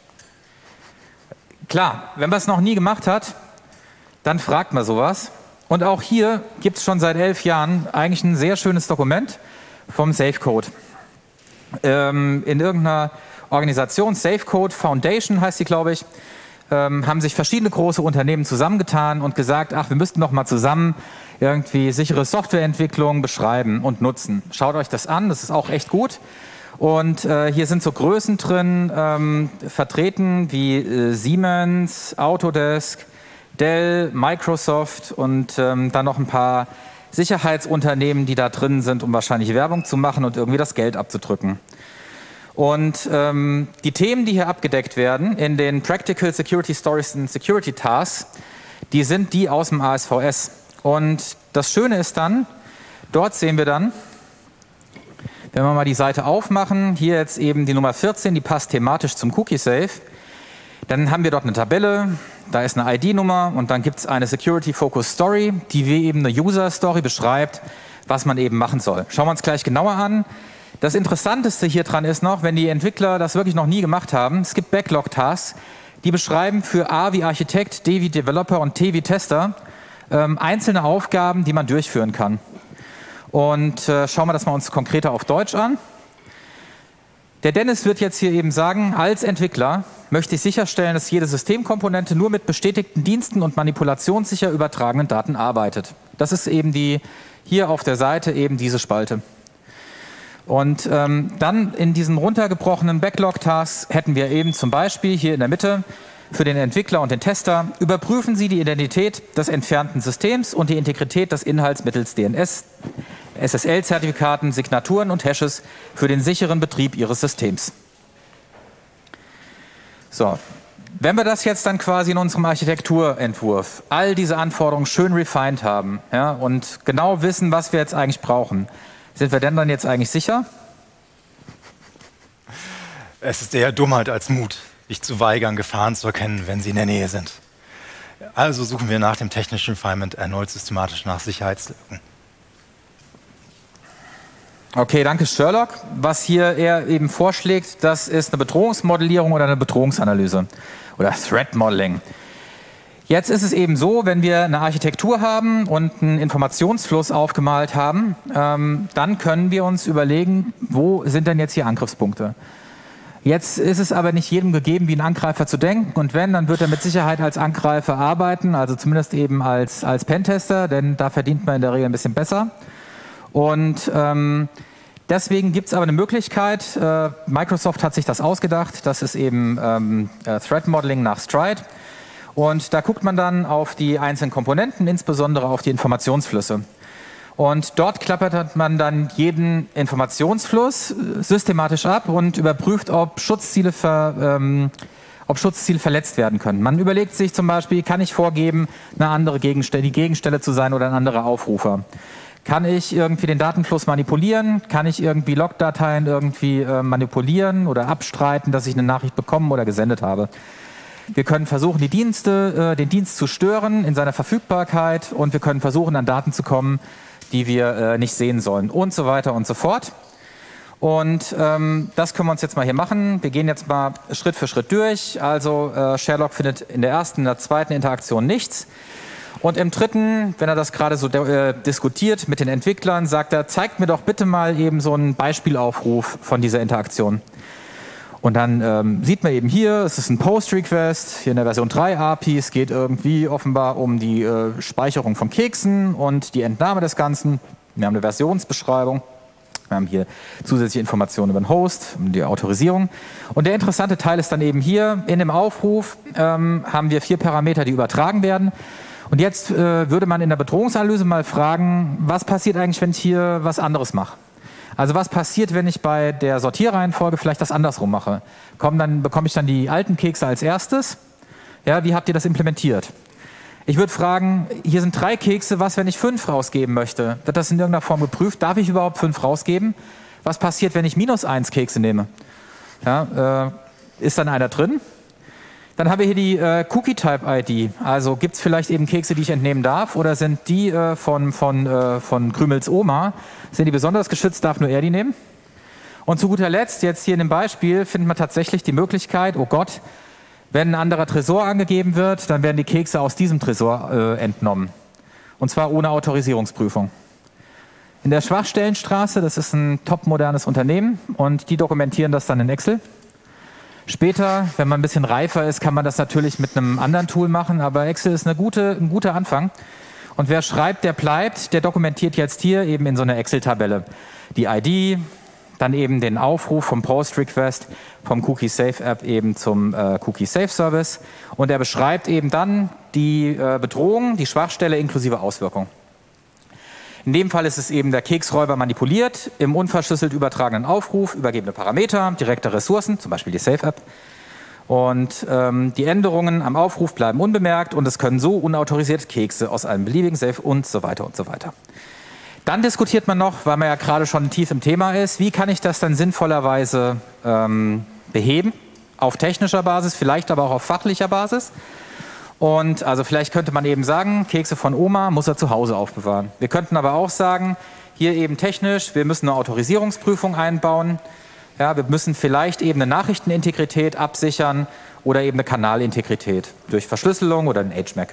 Klar, wenn man es noch nie gemacht hat, dann fragt man sowas. Und auch hier gibt es schon seit elf Jahren eigentlich ein sehr schönes Dokument vom Safecode. Ähm, in irgendeiner Organisation, Safecode Foundation heißt die, glaube ich, ähm, haben sich verschiedene große Unternehmen zusammengetan und gesagt, ach, wir müssten doch mal zusammen irgendwie sichere Softwareentwicklung beschreiben und nutzen. Schaut euch das an, das ist auch echt gut. Und äh, hier sind so Größen drin, ähm, vertreten wie äh, Siemens, Autodesk, Dell, Microsoft und ähm, dann noch ein paar Sicherheitsunternehmen, die da drin sind, um wahrscheinlich Werbung zu machen und irgendwie das Geld abzudrücken. Und ähm, die Themen, die hier abgedeckt werden in den Practical Security Stories and Security Tasks, die sind die aus dem A S V S. Und das Schöne ist dann, dort sehen wir dann, wenn wir mal die Seite aufmachen, hier jetzt eben die Nummer vierzehn, die passt thematisch zum Cookie Safe, dann haben wir dort eine Tabelle, da ist eine I D-Nummer und dann gibt es eine Security Focus Story, die wie eben eine User Story beschreibt, was man eben machen soll. Schauen wir uns gleich genauer an. Das Interessanteste hier dran ist noch, wenn die Entwickler das wirklich noch nie gemacht haben, es gibt Backlog-Tasks, die beschreiben für A wie Architekt, D wie Developer und T wie Tester ähm, einzelne Aufgaben, die man durchführen kann. Und äh, schauen wir das mal uns konkreter auf Deutsch an. Der Dennis wird jetzt hier eben sagen, als Entwickler möchte ich sicherstellen, dass jede Systemkomponente nur mit bestätigten Diensten und manipulationssicher übertragenen Daten arbeitet. Das ist eben die, hier auf der Seite eben diese Spalte. Und ähm, dann in diesen runtergebrochenen Backlog-Tasks hätten wir eben zum Beispiel hier in der Mitte für den Entwickler und den Tester: Überprüfen Sie die Identität des entfernten Systems und die Integrität des Inhalts mittels D N S, S S L-Zertifikaten, Signaturen und Hashes für den sicheren Betrieb Ihres Systems. So, wenn wir das jetzt dann quasi in unserem Architekturentwurf all diese Anforderungen schön refined haben, ja, und genau wissen, was wir jetzt eigentlich brauchen, sind wir denn dann jetzt eigentlich sicher? Es ist eher Dummheit als Mut, sich zu weigern, Gefahren zu erkennen, wenn sie in der Nähe sind. Also suchen wir nach dem technischen Refinement erneut systematisch nach Sicherheitslücken. Okay, danke Sherlock. Was hier er eben vorschlägt, das ist eine Bedrohungsmodellierung oder eine Bedrohungsanalyse oder Threat Modeling. Jetzt ist es eben so, wenn wir eine Architektur haben und einen Informationsfluss aufgemalt haben, ähm, dann können wir uns überlegen, wo sind denn jetzt hier Angriffspunkte. Jetzt ist es aber nicht jedem gegeben, wie ein Angreifer zu denken, und wenn, dann wird er mit Sicherheit als Angreifer arbeiten, also zumindest eben als, als Pentester, denn da verdient man in der Regel ein bisschen besser. Und ähm, deswegen gibt es aber eine Möglichkeit, äh, Microsoft hat sich das ausgedacht, das ist eben ähm, äh, Threat Modeling nach Stride. Und da guckt man dann auf die einzelnen Komponenten, insbesondere auf die Informationsflüsse. Und dort klappert man dann jeden Informationsfluss systematisch ab und überprüft, ob Schutzziele, ver, ähm, ob Schutzziele verletzt werden können. Man überlegt sich zum Beispiel, kann ich vorgeben, eine andere Gegenstelle, die Gegenstelle zu sein oder ein anderer Aufrufer? Kann ich irgendwie den Datenfluss manipulieren? Kann ich irgendwie Logdateien irgendwie äh, manipulieren oder abstreiten, dass ich eine Nachricht bekommen oder gesendet habe? Wir können versuchen, die Dienste, äh, den Dienst zu stören in seiner Verfügbarkeit, und wir können versuchen, an Daten zu kommen, die wir äh, nicht sehen sollen, und so weiter und so fort. Und ähm, das können wir uns jetzt mal hier machen. Wir gehen jetzt mal Schritt für Schritt durch. Also äh, Sherlock findet in der ersten, in der zweiten Interaktion nichts. Und im dritten, wenn er das gerade so äh, diskutiert mit den Entwicklern, sagt er, zeigt mir doch bitte mal eben so einen Beispielaufruf von dieser Interaktion. Und dann ähm, sieht man eben hier, es ist ein Post-Request, hier in der Version drei A P I. Es geht irgendwie offenbar um die äh, Speicherung von Keksen und die Entnahme des Ganzen. Wir haben eine Versionsbeschreibung. Wir haben hier zusätzliche Informationen über den Host, die Autorisierung. Und der interessante Teil ist dann eben hier, in dem Aufruf ähm, haben wir vier Parameter, die übertragen werden. Und jetzt äh, würde man in der Bedrohungsanalyse mal fragen, was passiert eigentlich, wenn ich hier was anderes mache? Also was passiert, wenn ich bei der Sortierreihenfolge vielleicht das andersrum mache? Komm, dann bekomme ich dann die alten Kekse als erstes? Ja, wie habt ihr das implementiert? Ich würde fragen, hier sind drei Kekse, was, wenn ich fünf rausgeben möchte? Wird das in irgendeiner Form geprüft? Darf ich überhaupt fünf rausgeben? Was passiert, wenn ich minus eins Kekse nehme? Ja, äh, ist dann einer drin? Dann haben wir hier die äh, Cookie-Type-I D. Also gibt es vielleicht eben Kekse, die ich entnehmen darf, oder sind die äh, von, von, äh, von Krümels Oma, sind die besonders geschützt, darf nur er die nehmen? Und zu guter Letzt, jetzt hier in dem Beispiel, findet man tatsächlich die Möglichkeit, oh Gott, wenn ein anderer Tresor angegeben wird, dann werden die Kekse aus diesem Tresor äh, entnommen. Und zwar ohne Autorisierungsprüfung. In der Schwachstellenstraße, das ist ein topmodernes Unternehmen, und die dokumentieren das dann in Excel. Später, wenn man ein bisschen reifer ist, kann man das natürlich mit einem anderen Tool machen, aber Excel ist eine gute, ein guter Anfang. Und wer schreibt, der bleibt, der dokumentiert jetzt hier eben in so einer Excel-Tabelle die I D, dann eben den Aufruf vom Post-Request vom Cookie-Safe-App eben zum äh, Cookie-Safe-Service, und er beschreibt eben dann die äh, Bedrohung, die Schwachstelle inklusive Auswirkung. In dem Fall ist es eben der Keksräuber manipuliert, im unverschlüsselt übertragenen Aufruf, übergebene Parameter, direkte Ressourcen, zum Beispiel die Safe-App. Und ähm, die Änderungen am Aufruf bleiben unbemerkt, und es können so unautorisiert Kekse aus einem beliebigen Safe und so weiter und so weiter. Dann diskutiert man noch, weil man ja gerade schon tief im Thema ist, wie kann ich das dann sinnvollerweise ähm, beheben? Auf technischer Basis, vielleicht aber auch auf fachlicher Basis. Und also vielleicht könnte man eben sagen, Kekse von Oma muss er zu Hause aufbewahren. Wir könnten aber auch sagen, hier eben technisch, wir müssen eine Autorisierungsprüfung einbauen. Ja, wir müssen vielleicht eben eine Nachrichtenintegrität absichern oder eben eine Kanalintegrität durch Verschlüsselung oder ein H M A C.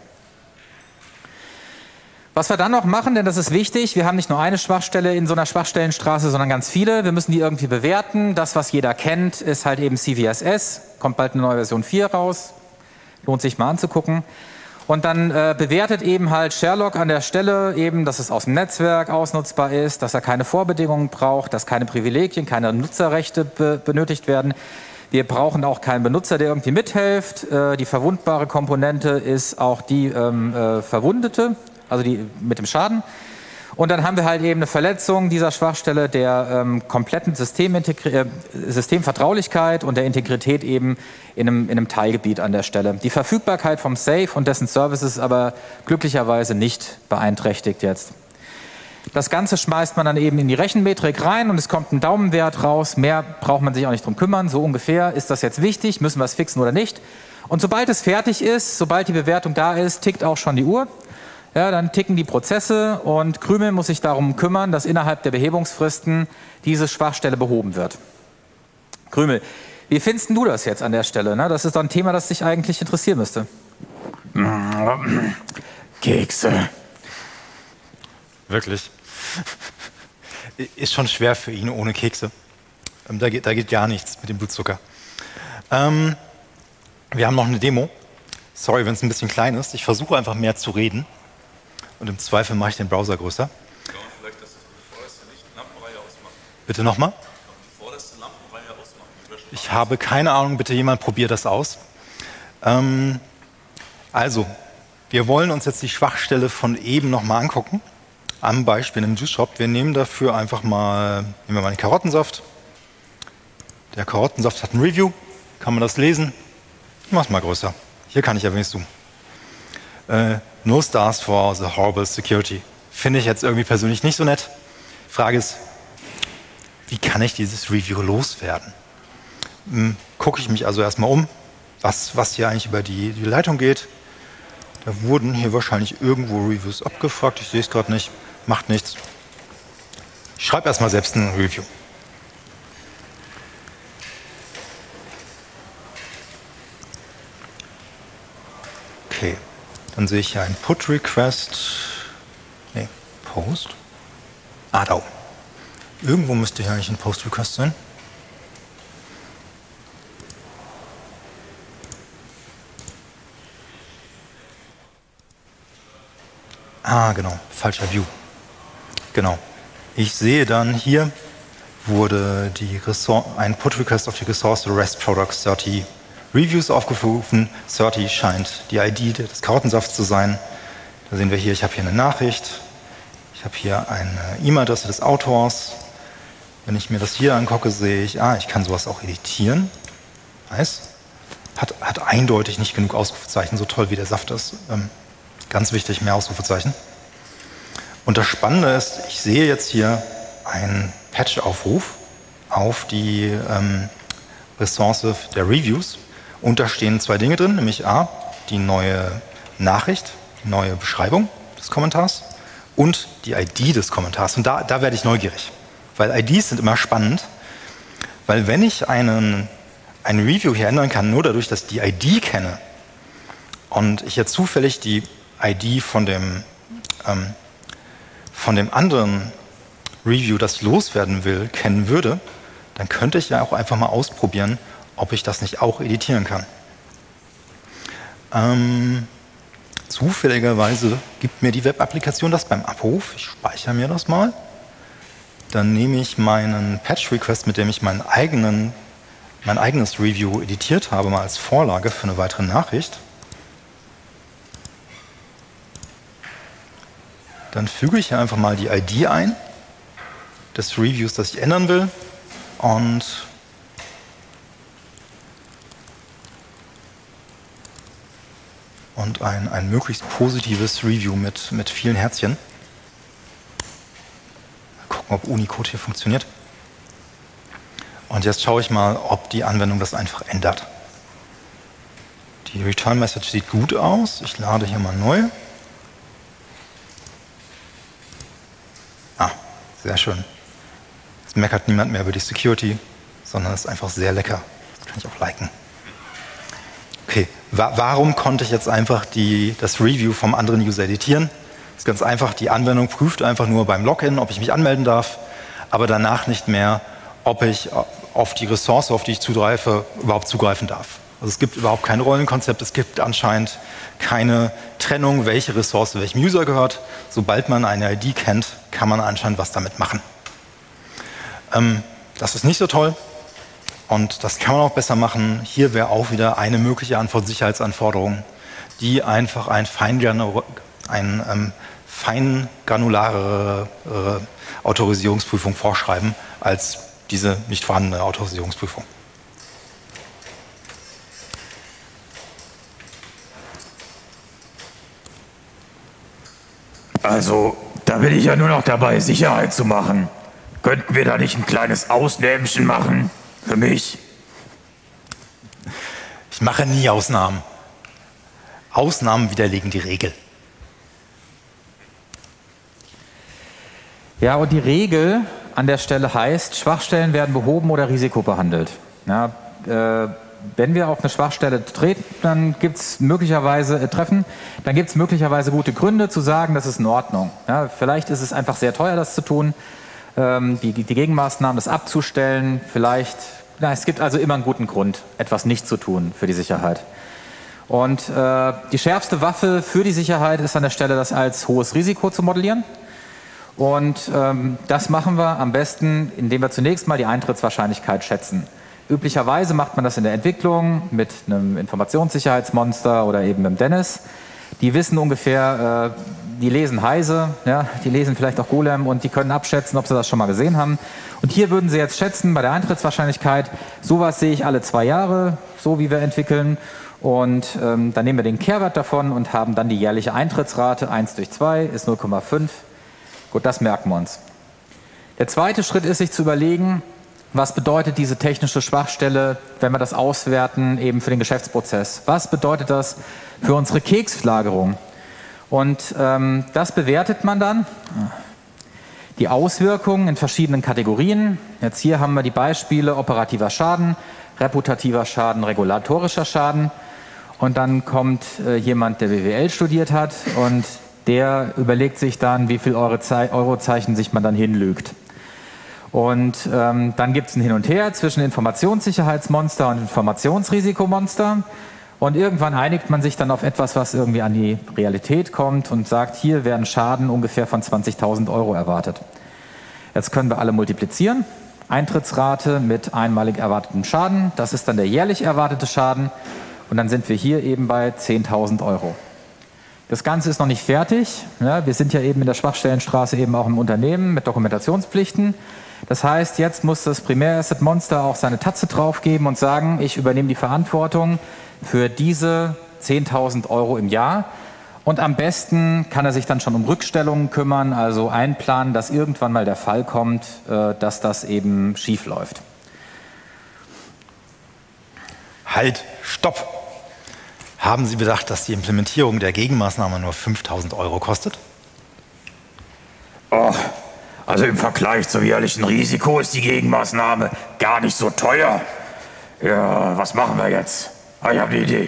Was wir dann noch machen, denn das ist wichtig, wir haben nicht nur eine Schwachstelle in so einer Schwachstellenstraße, sondern ganz viele. Wir müssen die irgendwie bewerten. Das, was jeder kennt, ist halt eben C V S S. Kommt bald eine neue Version vier raus. Lohnt sich mal anzugucken. Und dann äh, bewertet eben halt Sherlock an der Stelle eben, dass es aus dem Netzwerk ausnutzbar ist, dass er keine Vorbedingungen braucht, dass keine Privilegien, keine Nutzerrechte be benötigt werden. Wir brauchen auch keinen Benutzer, der irgendwie mithilft. Äh, die verwundbare Komponente ist auch die ähm, äh, Verwundete, also die mit dem Schaden. Und dann haben wir halt eben eine Verletzung dieser Schwachstelle der ähm, kompletten äh, Systemvertraulichkeit und der Integrität eben in einem, in einem Teilgebiet an der Stelle. Die Verfügbarkeit vom Safe und dessen Services ist aber glücklicherweise nicht beeinträchtigt jetzt. Das Ganze schmeißt man dann eben in die Rechenmetrik rein, und es kommt ein Daumenwert raus. Mehr braucht man sich auch nicht drum kümmern. So ungefähr, ist das jetzt wichtig, müssen wir es fixen oder nicht? Und sobald es fertig ist, sobald die Bewertung da ist, tickt auch schon die Uhr. ja, dann ticken die Prozesse und Krümel muss sich darum kümmern, dass innerhalb der Behebungsfristen diese Schwachstelle behoben wird. Krümel, wie findest du das jetzt an der Stelle? Ne? Das ist doch ein Thema, das dich eigentlich interessieren müsste. Kekse. Wirklich. Ist schon schwer für ihn ohne Kekse. Da geht, da geht gar nichts mit dem Blutzucker. Ähm, wir haben noch eine Demo. Sorry, wenn es ein bisschen klein ist. Ich versuche einfach mehr zu reden. Und im Zweifel mache ich den Browser größer. Ja, vielleicht, dass du die vorderste Lampenreihe ausmachst. Bitte nochmal? Die vorderste Lampenreihe ausmachen. Ich habe keine Ahnung. Bitte jemand probiert das aus. Ähm, also, wir wollen uns jetzt die Schwachstelle von eben nochmal angucken. Am Beispiel im Juice Shop. Wir nehmen dafür einfach mal, nehmen wir mal den Karottensaft. Der Karottensaft hat ein Review. Kann man das lesen? Ich mache es mal größer. Hier kann ich ja wenigstens zoomen. Äh, no stars for the horrible security. Finde ich jetzt irgendwie persönlich nicht so nett. Frage ist, wie kann ich dieses Review loswerden? Hm, gucke ich mich also erstmal um, was, was hier eigentlich über die, die Leitung geht. Da wurden hier wahrscheinlich irgendwo Reviews abgefragt. Ich sehe es gerade nicht. Macht nichts. Ich schreibe erstmal selbst ein Review. Okay, dann sehe ich hier ein Put-Request. Nee, Post. Ah, da oben. Irgendwo müsste hier eigentlich ein Post-Request sein. Ah, genau, falscher View. Genau. Ich sehe dann, hier wurde die ein Put-Request auf die Ressource REST Products dreißig Reviews aufgerufen. dreißig scheint die I D des Karottensafts zu sein. Da sehen wir hier, ich habe hier eine Nachricht. Ich habe hier eine E-Mail-Adresse des Autors. Wenn ich mir das hier angucke, sehe ich, ah, ich kann sowas auch editieren. Nice. Hat, hat eindeutig nicht genug Ausrufezeichen, so toll wie der Saft ist. Ähm, ganz wichtig, mehr Ausrufezeichen. Und das Spannende ist, ich sehe jetzt hier einen Patch-Aufruf auf die ähm, Ressource der Reviews. Und da stehen zwei Dinge drin, nämlich A, die neue Nachricht, die neue Beschreibung des Kommentars und die I D des Kommentars. Und da, da werde ich neugierig, weil I Ds sind immer spannend, weil wenn ich einen, ein Review hier ändern kann, nur dadurch, dass ich die I D kenne und ich jetzt zufällig die I D von dem, ähm, von dem anderen Review, das ich loswerden will, kennen würde, dann könnte ich ja auch einfach mal ausprobieren, ob ich das nicht auch editieren kann. Ähm, zufälligerweise gibt mir die Web-Applikation das beim Abruf. Ich speichere mir das mal. Dann nehme ich meinen Patch-Request, mit dem ich meinen eigenen, mein eigenes Review editiert habe, mal als Vorlage für eine weitere Nachricht. Dann füge ich hier einfach mal die I D ein des Reviews, das ich ändern will. Und und ein, ein möglichst positives Review mit, mit vielen Herzchen. Mal gucken, ob Unicode hier funktioniert. Und jetzt schaue ich mal, ob die Anwendung das einfach ändert. Die Return Message sieht gut aus. Ich lade hier mal neu. Ah, sehr schön. Jetzt meckert niemand mehr über die Security, sondern es ist einfach sehr lecker. Das kann ich auch liken. Okay, wa warum konnte ich jetzt einfach die, das Review vom anderen User editieren? Das ist ganz einfach, die Anwendung prüft einfach nur beim Login, ob ich mich anmelden darf, aber danach nicht mehr, ob ich auf die Ressource, auf die ich zugreife, überhaupt zugreifen darf. Also es gibt überhaupt kein Rollenkonzept, es gibt anscheinend keine Trennung, welche Ressource welchem User gehört. Sobald man eine I D kennt, kann man anscheinend was damit machen. Ähm, das ist nicht so toll. Und das kann man auch besser machen. Hier wäre auch wieder eine mögliche Antwort Sicherheitsanforderung, die einfach ein feingranulare, ein, ähm, feingranulare äh, Autorisierungsprüfung vorschreiben, als diese nicht vorhandene Autorisierungsprüfung. Also, da bin ich ja nur noch dabei, Sicherheit zu machen. Könnten wir da nicht ein kleines Ausnämchen machen? Für mich? Ich mache nie Ausnahmen. Ausnahmen widerlegen die Regel. Ja, und die Regel an der Stelle heißt, Schwachstellen werden behoben oder risikobehandelt. Ja, äh, wenn wir auf eine Schwachstelle treten, dann gibt es möglicherweise äh, treffen, dann gibt es möglicherweise gute Gründe zu sagen, das ist in Ordnung. Ja, vielleicht ist es einfach sehr teuer, das zu tun, ähm, die, die Gegenmaßnahmen, das abzustellen. Vielleicht, na, es gibt also immer einen guten Grund, etwas nicht zu tun für die Sicherheit. Und äh, die schärfste Waffe für die Sicherheit ist an der Stelle, das als hohes Risiko zu modellieren. Und ähm, das machen wir am besten, indem wir zunächst mal die Eintrittswahrscheinlichkeit schätzen. Üblicherweise macht man das in der Entwicklung mit einem Informationssicherheitsmonster oder eben mit dem Dennis. Die wissen ungefähr, äh, die lesen Heise, ja, die lesen vielleicht auch Golem und die können abschätzen, ob sie das schon mal gesehen haben. Und hier würden sie jetzt schätzen, bei der Eintrittswahrscheinlichkeit, sowas sehe ich alle zwei Jahre, so wie wir entwickeln. Und ähm, dann nehmen wir den Kehrwert davon und haben dann die jährliche Eintrittsrate, eins durch zwei ist null Komma fünf. Gut, das merken wir uns. Der zweite Schritt ist, sich zu überlegen, was bedeutet diese technische Schwachstelle, wenn wir das auswerten, eben für den Geschäftsprozess? Was bedeutet das für unsere Keksflagerung? Und ähm, das bewertet man dann. Die Auswirkungen in verschiedenen Kategorien. Jetzt hier haben wir die Beispiele operativer Schaden, reputativer Schaden, regulatorischer Schaden. Und dann kommt äh, jemand, der B W L studiert hat und der überlegt sich dann, wie viel Eurozeichen sich man dann hinlügt. Und ähm, dann gibt es ein Hin und Her zwischen Informationssicherheitsmonster und Informationsrisikomonster. Und irgendwann einigt man sich dann auf etwas, was irgendwie an die Realität kommt und sagt, hier werden Schaden ungefähr von zwanzigtausend Euro erwartet. Jetzt können wir alle multiplizieren. Eintrittsrate mit einmalig erwartetem Schaden. Das ist dann der jährlich erwartete Schaden. Und dann sind wir hier eben bei zehntausend Euro. Das Ganze ist noch nicht fertig. Ja, wir sind ja eben in der Schwachstellenstraße eben auch im Unternehmen mit Dokumentationspflichten. Das heißt, jetzt muss das Primär-Asset-Monster auch seine Tatze draufgeben und sagen, ich übernehme die Verantwortung für diese zehntausend Euro im Jahr. Und am besten kann er sich dann schon um Rückstellungen kümmern, also einplanen, dass irgendwann mal der Fall kommt, dass das eben schief läuft. Halt, stopp! Haben Sie bedacht, dass die Implementierung der Gegenmaßnahme nur fünftausend Euro kostet? Oh, also im Vergleich zum jährlichen Risiko ist die Gegenmaßnahme gar nicht so teuer. Ja, was machen wir jetzt? Ah, ich habe eine Idee.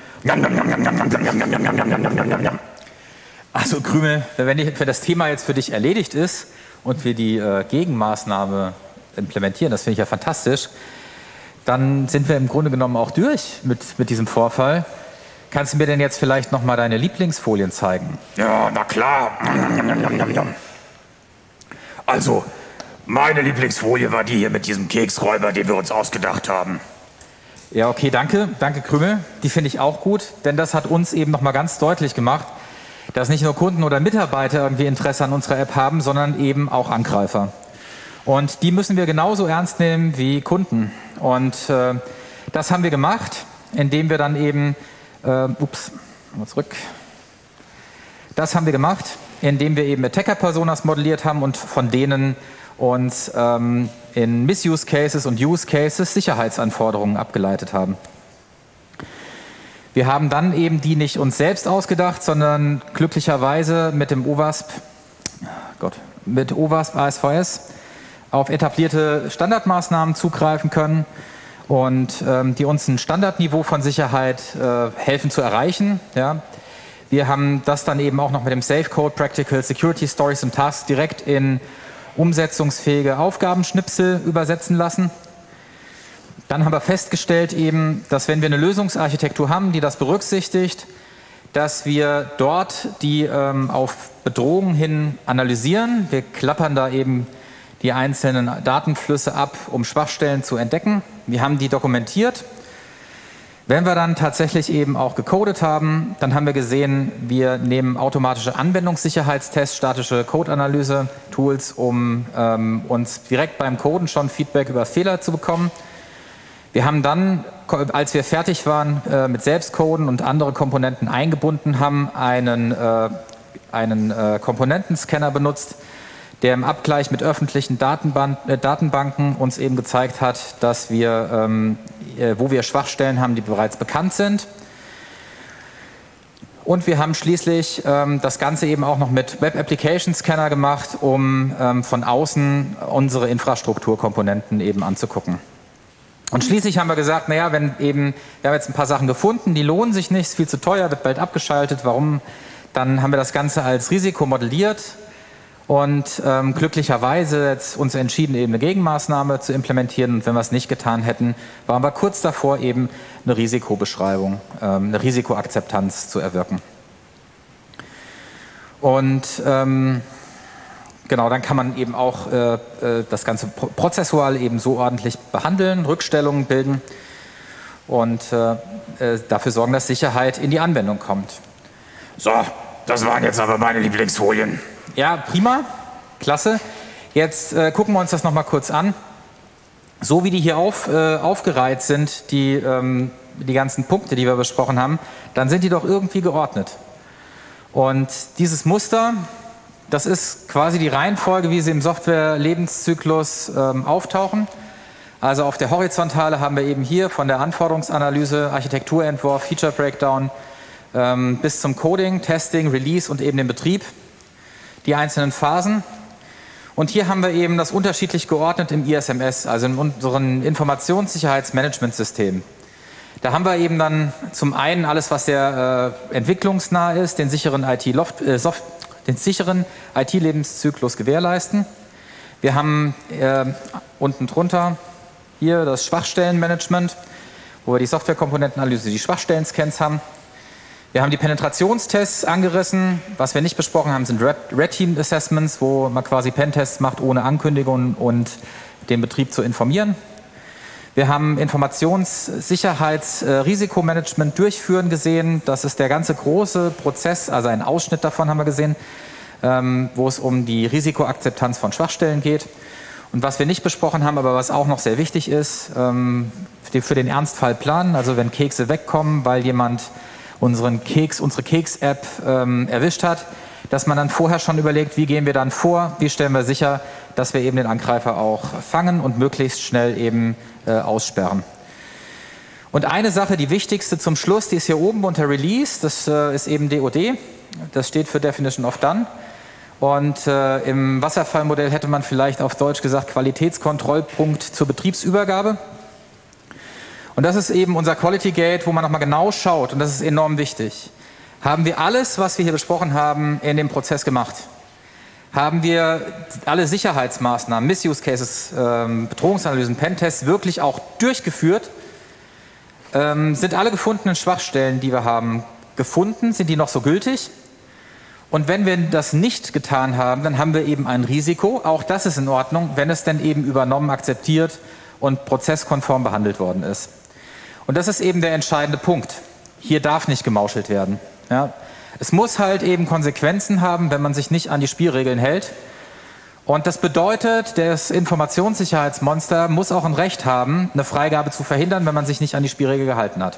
Also Krümel, wenn, ich, wenn das Thema jetzt für dich erledigt ist und wir die äh, Gegenmaßnahme implementieren, das finde ich ja fantastisch, dann sind wir im Grunde genommen auch durch mit, mit diesem Vorfall. Kannst du mir denn jetzt vielleicht noch mal deine Lieblingsfolien zeigen? Ja, na klar. Also, meine Lieblingsfolie war die hier mit diesem Keksräuber, den wir uns ausgedacht haben. Ja, okay, danke. Danke, Krümel. Die finde ich auch gut, denn das hat uns eben noch mal ganz deutlich gemacht, dass nicht nur Kunden oder Mitarbeiter irgendwie Interesse an unserer App haben, sondern eben auch Angreifer. Und die müssen wir genauso ernst nehmen wie Kunden. Und äh, das haben wir gemacht, indem wir dann eben Uh, ups, mal zurück. Das haben wir gemacht, indem wir eben Attacker-Personas modelliert haben und von denen uns ähm, in Misuse-Cases und Use-Cases Sicherheitsanforderungen abgeleitet haben. Wir haben dann eben die nicht uns selbst ausgedacht, sondern glücklicherweise mit dem O W A S P, Gott, mit O W A S P A S V S auf etablierte Standardmaßnahmen zugreifen können und ähm, die uns ein Standardniveau von Sicherheit äh, helfen zu erreichen. Ja. Wir haben das dann eben auch noch mit dem Safe Code Practical Security Stories und Tasks direkt in umsetzungsfähige Aufgabenschnipsel übersetzen lassen. Dann haben wir festgestellt eben, dass wenn wir eine Lösungsarchitektur haben, die das berücksichtigt, dass wir dort die ähm, auf Bedrohungen hin analysieren. Wir klappern da eben die einzelnen Datenflüsse ab, um Schwachstellen zu entdecken. Wir haben die dokumentiert. Wenn wir dann tatsächlich eben auch gecodet haben, dann haben wir gesehen, wir nehmen automatische Anwendungssicherheitstests, statische Code-Analyse-Tools, um ähm, uns direkt beim Coden schon Feedback über Fehler zu bekommen. Wir haben dann, als wir fertig waren äh, mit Selbstcoden und andere Komponenten eingebunden haben, einen, äh, einen äh, Komponentenscanner benutzt, der im Abgleich mit öffentlichen Datenban äh, Datenbanken uns eben gezeigt hat, dass wir, ähm, äh, wo wir Schwachstellen haben, die bereits bekannt sind. Und wir haben schließlich ähm, das Ganze eben auch noch mit Web Application Scanner gemacht, um ähm, von außen unsere Infrastrukturkomponenten eben anzugucken. Und schließlich haben wir gesagt, naja, wenn eben, wir haben jetzt ein paar Sachen gefunden, die lohnen sich nicht, ist viel zu teuer, wird bald abgeschaltet, warum? Dann haben wir das Ganze als Risiko modelliert und ähm, glücklicherweise jetzt uns entschieden, eben eine Gegenmaßnahme zu implementieren. Und wenn wir es nicht getan hätten, waren wir kurz davor, eben eine Risikobeschreibung, ähm, eine Risikoakzeptanz zu erwirken. Und ähm, genau, dann kann man eben auch äh, das Ganze prozessual eben so ordentlich behandeln, Rückstellungen bilden und äh, äh, dafür sorgen, dass Sicherheit in die Anwendung kommt. So, das waren jetzt aber meine Lieblingsfolien. Ja, prima, klasse. Jetzt äh, gucken wir uns das nochmal kurz an. So wie die hier auf, äh, aufgereiht sind, die, ähm, die ganzen Punkte, die wir besprochen haben, dann sind die doch irgendwie geordnet. Und dieses Muster, das ist quasi die Reihenfolge, wie sie im Software-Lebenszyklus ähm, auftauchen. Also auf der Horizontale haben wir eben hier von der Anforderungsanalyse, Architekturentwurf, Feature Breakdown ähm, bis zum Coding, Testing, Release und eben den Betrieb, die einzelnen Phasen. Und hier haben wir eben das unterschiedlich geordnet im I S M S, also in unserem Informationssicherheitsmanagementsystem. Da haben wir eben dann zum einen alles, was sehr äh, entwicklungsnah ist, den sicheren I T-Loft, äh, Soft, den sicheren I T-Lebenszyklus gewährleisten. Wir haben äh, unten drunter hier das Schwachstellenmanagement, wo wir die Softwarekomponentenanalyse, die Schwachstellen-Scans haben. Wir haben die Penetrationstests angerissen. Was wir nicht besprochen haben, sind Red Team Assessments, wo man quasi Pentests macht, ohne Ankündigung und den Betrieb zu informieren. Wir haben Informationssicherheitsrisikomanagement durchführen gesehen. Das ist der ganze große Prozess, also ein Ausschnitt davon haben wir gesehen, ähm, wo es um die Risikoakzeptanz von Schwachstellen geht. Und was wir nicht besprochen haben, aber was auch noch sehr wichtig ist, ähm, für den Ernstfall planen, also wenn Kekse wegkommen, weil jemand unseren Keks, unsere Keks-App ähm, erwischt hat, dass man dann vorher schon überlegt, wie gehen wir dann vor, wie stellen wir sicher, dass wir eben den Angreifer auch fangen und möglichst schnell eben äh, aussperren. Und eine Sache, die wichtigste zum Schluss, die ist hier oben unter Release, das äh, ist eben D O D, das steht für Definition of Done. Und äh, im Wasserfallmodell hätte man vielleicht auf Deutsch gesagt Qualitätskontrollpunkt zur Betriebsübergabe. Und das ist eben unser Quality Gate, wo man nochmal genau schaut, und das ist enorm wichtig. Haben wir alles, was wir hier besprochen haben, in dem Prozess gemacht? Haben wir alle Sicherheitsmaßnahmen, Misuse Cases, ähm, Bedrohungsanalysen, Pentests wirklich auch durchgeführt? Ähm, sind alle gefundenen Schwachstellen, die wir haben, gefunden? Sind die noch so gültig? Und wenn wir das nicht getan haben, dann haben wir eben ein Risiko. Auch das ist in Ordnung, wenn es denn eben übernommen, akzeptiert und prozesskonform behandelt worden ist. Und das ist eben der entscheidende Punkt. Hier darf nicht gemauschelt werden. Ja. Es muss halt eben Konsequenzen haben, wenn man sich nicht an die Spielregeln hält. Und das bedeutet, das Informationssicherheitsmonster muss auch ein Recht haben, eine Freigabe zu verhindern, wenn man sich nicht an die Spielregel gehalten hat.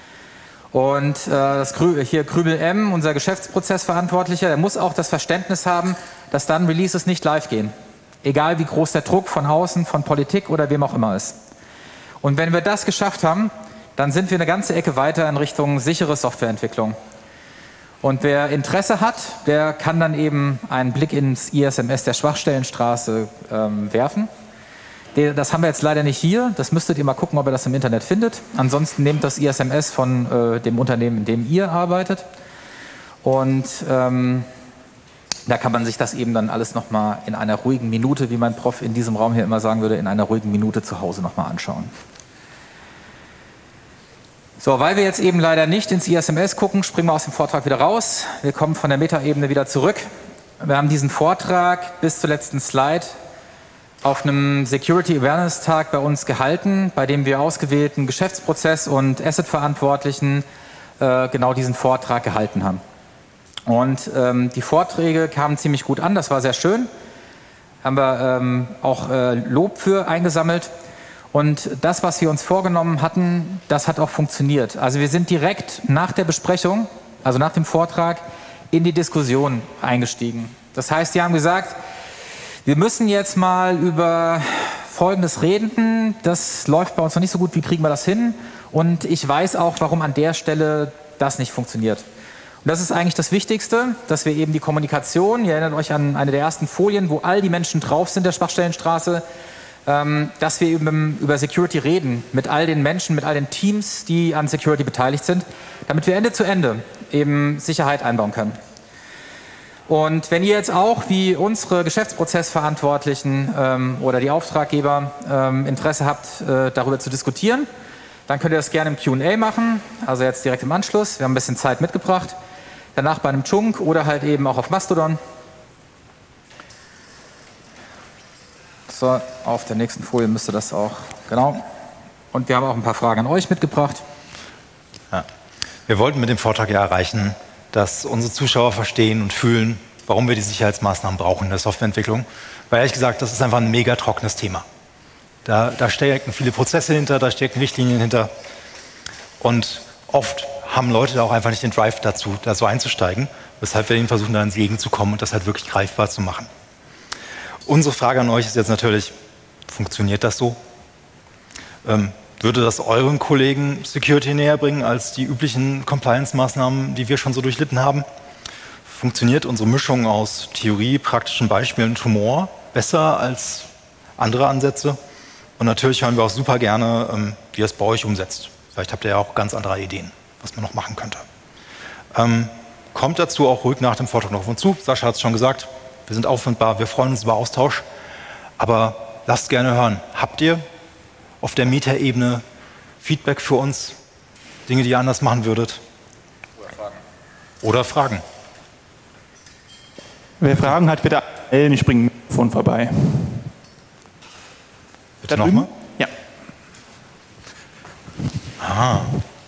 Und äh, das Grü hier Krübel M, unser Geschäftsprozessverantwortlicher, der muss auch das Verständnis haben, dass dann Releases nicht live gehen. Egal wie groß der Druck von außen, von Politik oder wem auch immer ist. Und wenn wir das geschafft haben, dann sind wir eine ganze Ecke weiter in Richtung sichere Softwareentwicklung. Und wer Interesse hat, der kann dann eben einen Blick ins I S M S der Schwachstellenstraße ähm, werfen. Das haben wir jetzt leider nicht hier. Das müsstet ihr mal gucken, ob ihr das im Internet findet. Ansonsten nehmt das I S M S von äh, dem Unternehmen, in dem ihr arbeitet. Und ähm, da kann man sich das eben dann alles nochmal in einer ruhigen Minute, wie mein Prof in diesem Raum hier immer sagen würde, in einer ruhigen Minute zu Hause nochmal anschauen. So, weil wir jetzt eben leider nicht ins I S M S gucken, springen wir aus dem Vortrag wieder raus. Wir kommen von der Metaebene wieder zurück. Wir haben diesen Vortrag bis zur letzten Slide auf einem Security Awareness Tag bei uns gehalten, bei dem wir ausgewählten Geschäftsprozess- und Asset-Verantwortlichen äh, genau diesen Vortrag gehalten haben. Und ähm, die Vorträge kamen ziemlich gut an, das war sehr schön. Haben wir ähm, auch äh, Lob für eingesammelt. Und das, was wir uns vorgenommen hatten, das hat auch funktioniert. Also wir sind direkt nach der Besprechung, also nach dem Vortrag, in die Diskussion eingestiegen. Das heißt, die haben gesagt, wir müssen jetzt mal über Folgendes reden. Das läuft bei uns noch nicht so gut, wie kriegen wir das hin? Und ich weiß auch, warum an der Stelle das nicht funktioniert. Und das ist eigentlich das Wichtigste, dass wir eben die Kommunikation, ihr erinnert euch an eine der ersten Folien, wo all die Menschen drauf sind der Schwachstellenstraße, ähm, dass wir eben über Security reden, mit all den Menschen, mit all den Teams, die an Security beteiligt sind, damit wir Ende zu Ende eben Sicherheit einbauen können. Und wenn ihr jetzt auch, wie unsere Geschäftsprozessverantwortlichen ähm, oder die Auftraggeber ähm, Interesse habt, äh, darüber zu diskutieren, dann könnt ihr das gerne im Q und A machen, also jetzt direkt im Anschluss. Wir haben ein bisschen Zeit mitgebracht. Danach bei einem Chunk oder halt eben auch auf Mastodon. So, auf der nächsten Folie müsste das auch, genau. Und wir haben auch ein paar Fragen an euch mitgebracht. Ja. Wir wollten mit dem Vortrag ja erreichen, dass unsere Zuschauer verstehen und fühlen, warum wir die Sicherheitsmaßnahmen brauchen in der Softwareentwicklung. Weil ehrlich gesagt, das ist einfach ein mega trockenes Thema. Da, da stecken viele Prozesse hinter, da stecken Richtlinien hinter. Und oft haben Leute da auch einfach nicht den Drive dazu, da so einzusteigen, weshalb wir ihnen versuchen, da entgegenzukommen und das halt wirklich greifbar zu machen. Unsere Frage an euch ist jetzt natürlich, funktioniert das so? Ähm, würde das euren Kollegen Security näher bringen als die üblichen Compliance-Maßnahmen, die wir schon so durchlitten haben? Funktioniert unsere Mischung aus Theorie, praktischen Beispielen und Humor besser als andere Ansätze? Und natürlich hören wir auch super gerne, ähm, wie ihr es bei euch umsetzt. Vielleicht habt ihr ja auch ganz andere Ideen, was man noch machen könnte. Ähm, kommt dazu auch ruhig nach dem Vortrag noch auf uns zu. Sascha hat es schon gesagt, wir sind auffindbar, wir freuen uns über Austausch. Aber lasst gerne hören, habt ihr auf der Meta-Ebene Feedback für uns? Dinge, die ihr anders machen würdet? Oder Fragen. Oder Fragen. Wer Fragen hat, bitte melden, ich bringe ein Mikrofon vorbei. Bitte nochmal? Ja. Ah.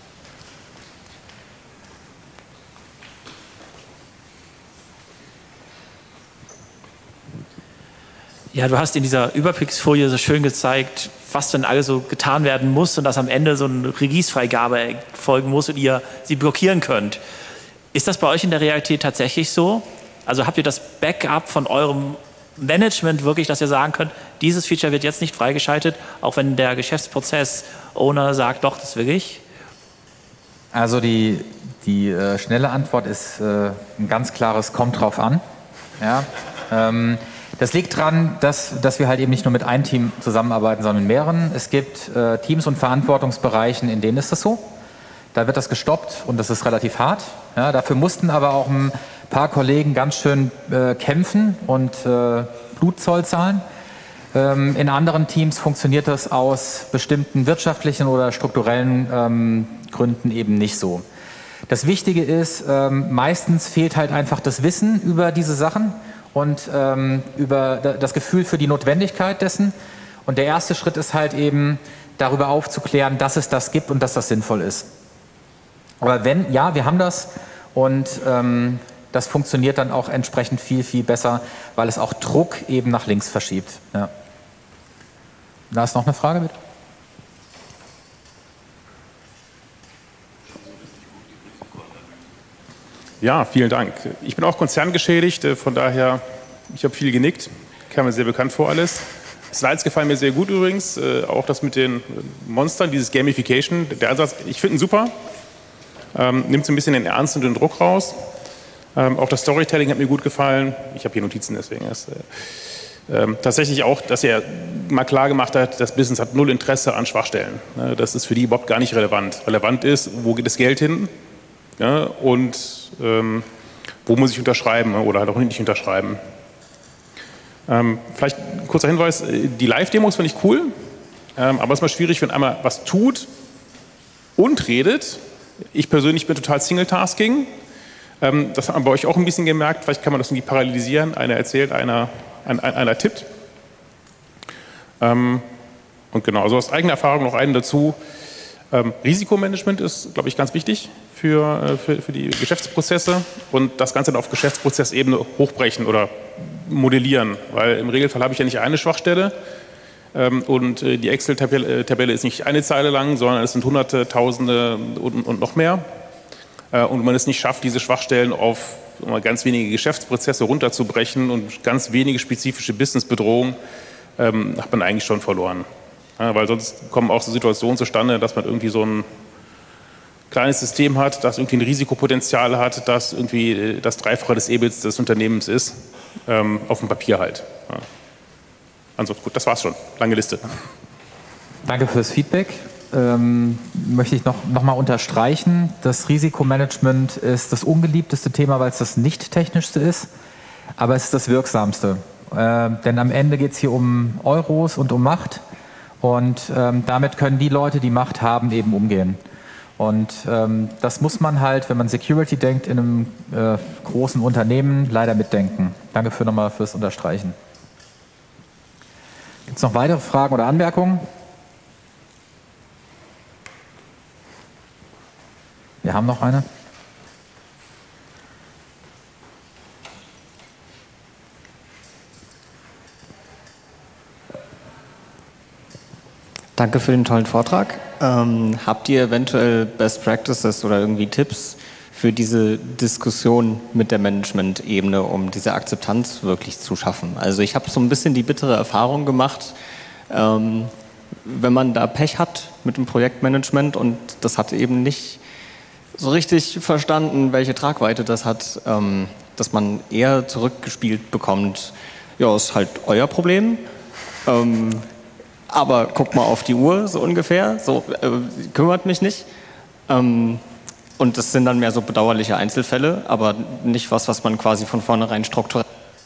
Ja, du hast in dieser Überblicksfolie so schön gezeigt, was denn alles so getan werden muss und dass am Ende so eine Release-Freigabe folgen muss und ihr sie blockieren könnt. Ist das bei euch in der Realität tatsächlich so? Also habt ihr das Backup von eurem Management wirklich, dass ihr sagen könnt, dieses Feature wird jetzt nicht freigeschaltet, auch wenn der Geschäftsprozess-Owner sagt, doch, das will ich? Also die, die äh, schnelle Antwort ist äh, ein ganz klares Kommt drauf an. Ja, ähm, das liegt daran, dass, dass wir halt eben nicht nur mit einem Team zusammenarbeiten, sondern mit mehreren. Es gibt äh, Teams und Verantwortungsbereichen, in denen ist das so. Da wird das gestoppt und das ist relativ hart. Ja, dafür mussten aber auch ein paar Kollegen ganz schön äh, kämpfen und äh, Blutzoll zahlen. Ähm, in anderen Teams funktioniert das aus bestimmten wirtschaftlichen oder strukturellen ähm, Gründen eben nicht so. Das Wichtige ist, ähm, meistens fehlt halt einfach das Wissen über diese Sachen und ähm, über das Gefühl für die Notwendigkeit dessen. Und der erste Schritt ist halt eben, darüber aufzuklären, dass es das gibt und dass das sinnvoll ist. Aber wenn, ja, wir haben das und ähm, das funktioniert dann auch entsprechend viel, viel besser, weil es auch Druck eben nach links verschiebt. Ja. Da ist noch eine Frage, bitte. Ja, vielen Dank. Ich bin auch konzerngeschädigt, von daher, ich habe viel genickt, kam mir sehr bekannt vor alles. Slides gefallen mir sehr gut übrigens, auch das mit den Monstern, dieses Gamification, der Ansatz, ich finde ihn super. Ähm, nimmt so ein bisschen den Ernst und den Druck raus. Ähm, auch das Storytelling hat mir gut gefallen. Ich habe hier Notizen, deswegen ist äh, ähm, tatsächlich auch, dass er mal klar gemacht hat, das Business hat null Interesse an Schwachstellen. Ne, das ist für die überhaupt gar nicht relevant. Relevant ist, wo geht das Geld hin, ja, und ähm, wo muss ich unterschreiben oder halt auch nicht unterschreiben. Ähm, vielleicht ein kurzer Hinweis, die Live-Demos finde ich cool, ähm, aber es ist mal schwierig, wenn einmal was tut und redet. Ich persönlich bin total Single-Tasking. Ähm, das hat man bei euch auch ein bisschen gemerkt. Vielleicht kann man das irgendwie parallelisieren. Einer erzählt, einer, ein, ein, einer tippt. Ähm, und genau, also aus eigener Erfahrung noch einen dazu. Ähm, Risikomanagement ist, glaube ich, ganz wichtig für, für, für die Geschäftsprozesse und das Ganze dann auf Geschäftsprozessebene hochbrechen oder modellieren. Weil im Regelfall habe ich ja nicht eine Schwachstelle. Und die Excel-Tabelle ist nicht eine Zeile lang, sondern es sind Hunderte, Tausende und noch mehr. Und man es nicht schafft, diese Schwachstellen auf ganz wenige Geschäftsprozesse runterzubrechen und ganz wenige spezifische Businessbedrohungen, hat man eigentlich schon verloren. Weil sonst kommen auch so Situationen zustande, dass man irgendwie so ein kleines System hat, das irgendwie ein Risikopotenzial hat, das irgendwie das Dreifache des E B I Ts des Unternehmens ist, ähm, auf dem Papier halt. Ja. Ansonsten gut, das war's schon. Lange Liste. Danke fürs Feedback. Ähm, möchte ich noch, noch mal unterstreichen, das Risikomanagement ist das ungeliebteste Thema, weil es das nicht technischste ist, aber es ist das wirksamste. Äh, denn am Ende geht es hier um Euros und um Macht und ähm, damit können die Leute, die Macht haben, eben umgehen. Und ähm, das muss man halt, wenn man Security denkt, in einem äh, großen Unternehmen leider mitdenken. Danke für nochmal fürs Unterstreichen. Gibt es noch weitere Fragen oder Anmerkungen? Wir haben noch eine. Danke für den tollen Vortrag. Ähm, habt ihr eventuell Best Practices oder irgendwie Tipps für diese Diskussion mit der Management-Ebene, um diese Akzeptanz wirklich zu schaffen? Also ich habe so ein bisschen die bittere Erfahrung gemacht, ähm, wenn man da Pech hat mit dem Projektmanagement und das hat eben nicht so richtig verstanden, welche Tragweite das hat, ähm, dass man eher zurückgespielt bekommt, ja, ist halt euer Problem, ähm, aber guck mal auf die Uhr, so ungefähr, so äh, kümmert mich nicht. Ähm, und das sind dann mehr so bedauerliche Einzelfälle, aber nicht was, was man quasi von vornherein strukturiert.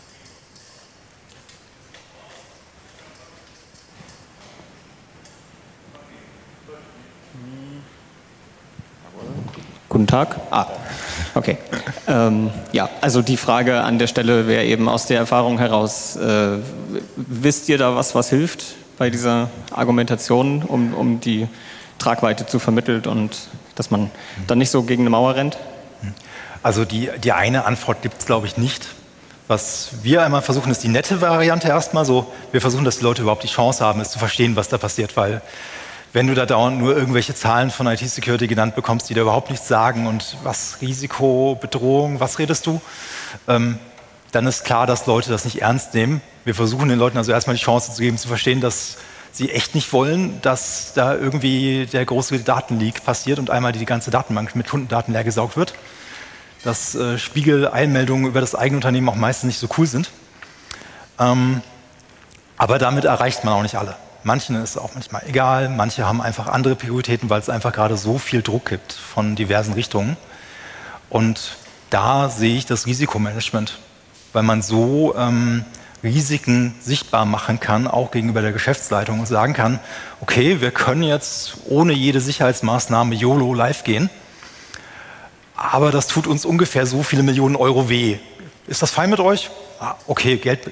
Guten Tag. Ah, okay. Ähm, ja, also die Frage an der Stelle wäre eben aus der Erfahrung heraus, äh, wisst ihr da was, was hilft bei dieser Argumentation, um, um die Tragweite zu vermitteln und dass man dann nicht so gegen eine Mauer rennt? Also die, die eine Antwort gibt es, glaube ich, nicht. Was wir einmal versuchen, ist die nette Variante erstmal so. Wir versuchen, dass die Leute überhaupt die Chance haben, es zu verstehen, was da passiert, weil wenn du da dauernd nur irgendwelche Zahlen von I T-Security genannt bekommst, die da überhaupt nichts sagen und was Risiko, Bedrohung, was redest du, ähm, dann ist klar, dass Leute das nicht ernst nehmen. Wir versuchen den Leuten also erstmal die Chance zu geben, zu verstehen, dass sie echt nicht wollen, dass da irgendwie der große Datenleak passiert und einmal die ganze Datenbank mit Kundendaten leer gesaugt wird. Dass äh, Spiegel-Eilmeldungen über das eigene Unternehmen auch meistens nicht so cool sind. Ähm, aber damit erreicht man auch nicht alle. Manchen ist es auch manchmal egal, manche haben einfach andere Prioritäten, weil es einfach gerade so viel Druck gibt von diversen Richtungen. Und da sehe ich das Risikomanagement, weil man so ähm, Risiken sichtbar machen kann, auch gegenüber der Geschäftsleitung und sagen kann, okay, wir können jetzt ohne jede Sicherheitsmaßnahme YOLO live gehen, aber das tut uns ungefähr so viele Millionen Euro weh. Ist das fein mit euch? Ah, okay, Geld.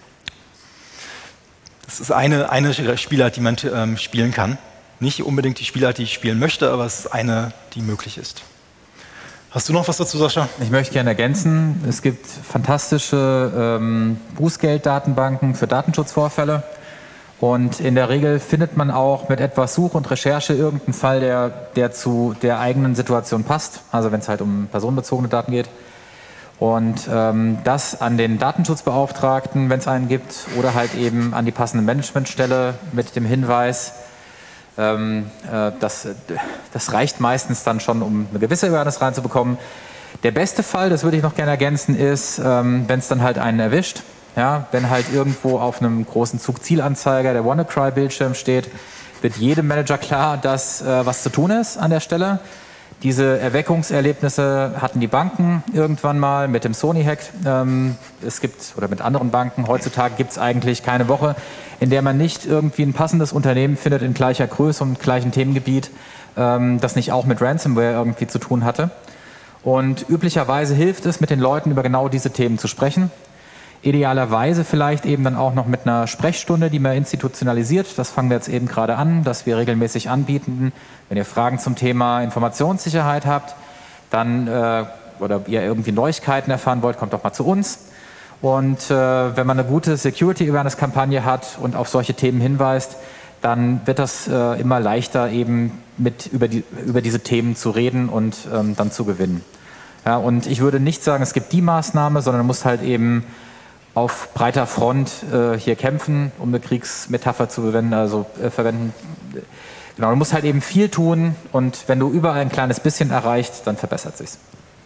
Das ist eine, eine Spielart, die man ähm, spielen kann. Nicht unbedingt die Spielart, die ich spielen möchte, aber es ist eine, die möglich ist. Hast du noch was dazu, Sascha? Ich möchte gerne ergänzen, es gibt fantastische ähm, Bußgelddatenbanken für Datenschutzvorfälle. Und in der Regel findet man auch mit etwas Such- und Recherche irgendeinen Fall, der, der zu der eigenen Situation passt. Also wenn es halt um personenbezogene Daten geht. Und ähm, das an den Datenschutzbeauftragten, wenn es einen gibt, oder halt eben an die passende Managementstelle mit dem Hinweis, ähm, äh, das, das reicht meistens dann schon, um eine gewisse Awareness reinzubekommen. Der beste Fall, das würde ich noch gerne ergänzen, ist, ähm, wenn es dann halt einen erwischt, ja, wenn halt irgendwo auf einem großen Zugzielanzeiger der WannaCry-Bildschirm steht, wird jedem Manager klar, dass äh, was zu tun ist an der Stelle. Diese Erweckungserlebnisse hatten die Banken irgendwann mal mit dem Sony-Hack. Ähm, es gibt, oder mit anderen Banken, heutzutage gibt es eigentlich keine Woche, in der man nicht irgendwie ein passendes Unternehmen findet in gleicher Größe und gleichen Themengebiet, ähm, das nicht auch mit Ransomware irgendwie zu tun hatte. Und üblicherweise hilft es, mit den Leuten über genau diese Themen zu sprechen. Idealerweise vielleicht eben dann auch noch mit einer Sprechstunde, die man institutionalisiert. Das fangen wir jetzt eben gerade an, dass wir regelmäßig anbieten. Wenn ihr Fragen zum Thema Informationssicherheit habt, dann äh, oder ihr irgendwie Neuigkeiten erfahren wollt, kommt doch mal zu uns. Und äh, wenn man eine gute Security-Awareness-Kampagne hat und auf solche Themen hinweist, dann wird das äh, immer leichter, eben mit über, die, über diese Themen zu reden und ähm, dann zu gewinnen. Ja, und ich würde nicht sagen, es gibt die Maßnahme, sondern man muss halt eben auf breiter Front äh, hier kämpfen, um eine Kriegsmetapher zu verwenden, also äh, verwenden. Genau, du musst halt eben viel tun und wenn du überall ein kleines bisschen erreicht, dann verbessert sich's.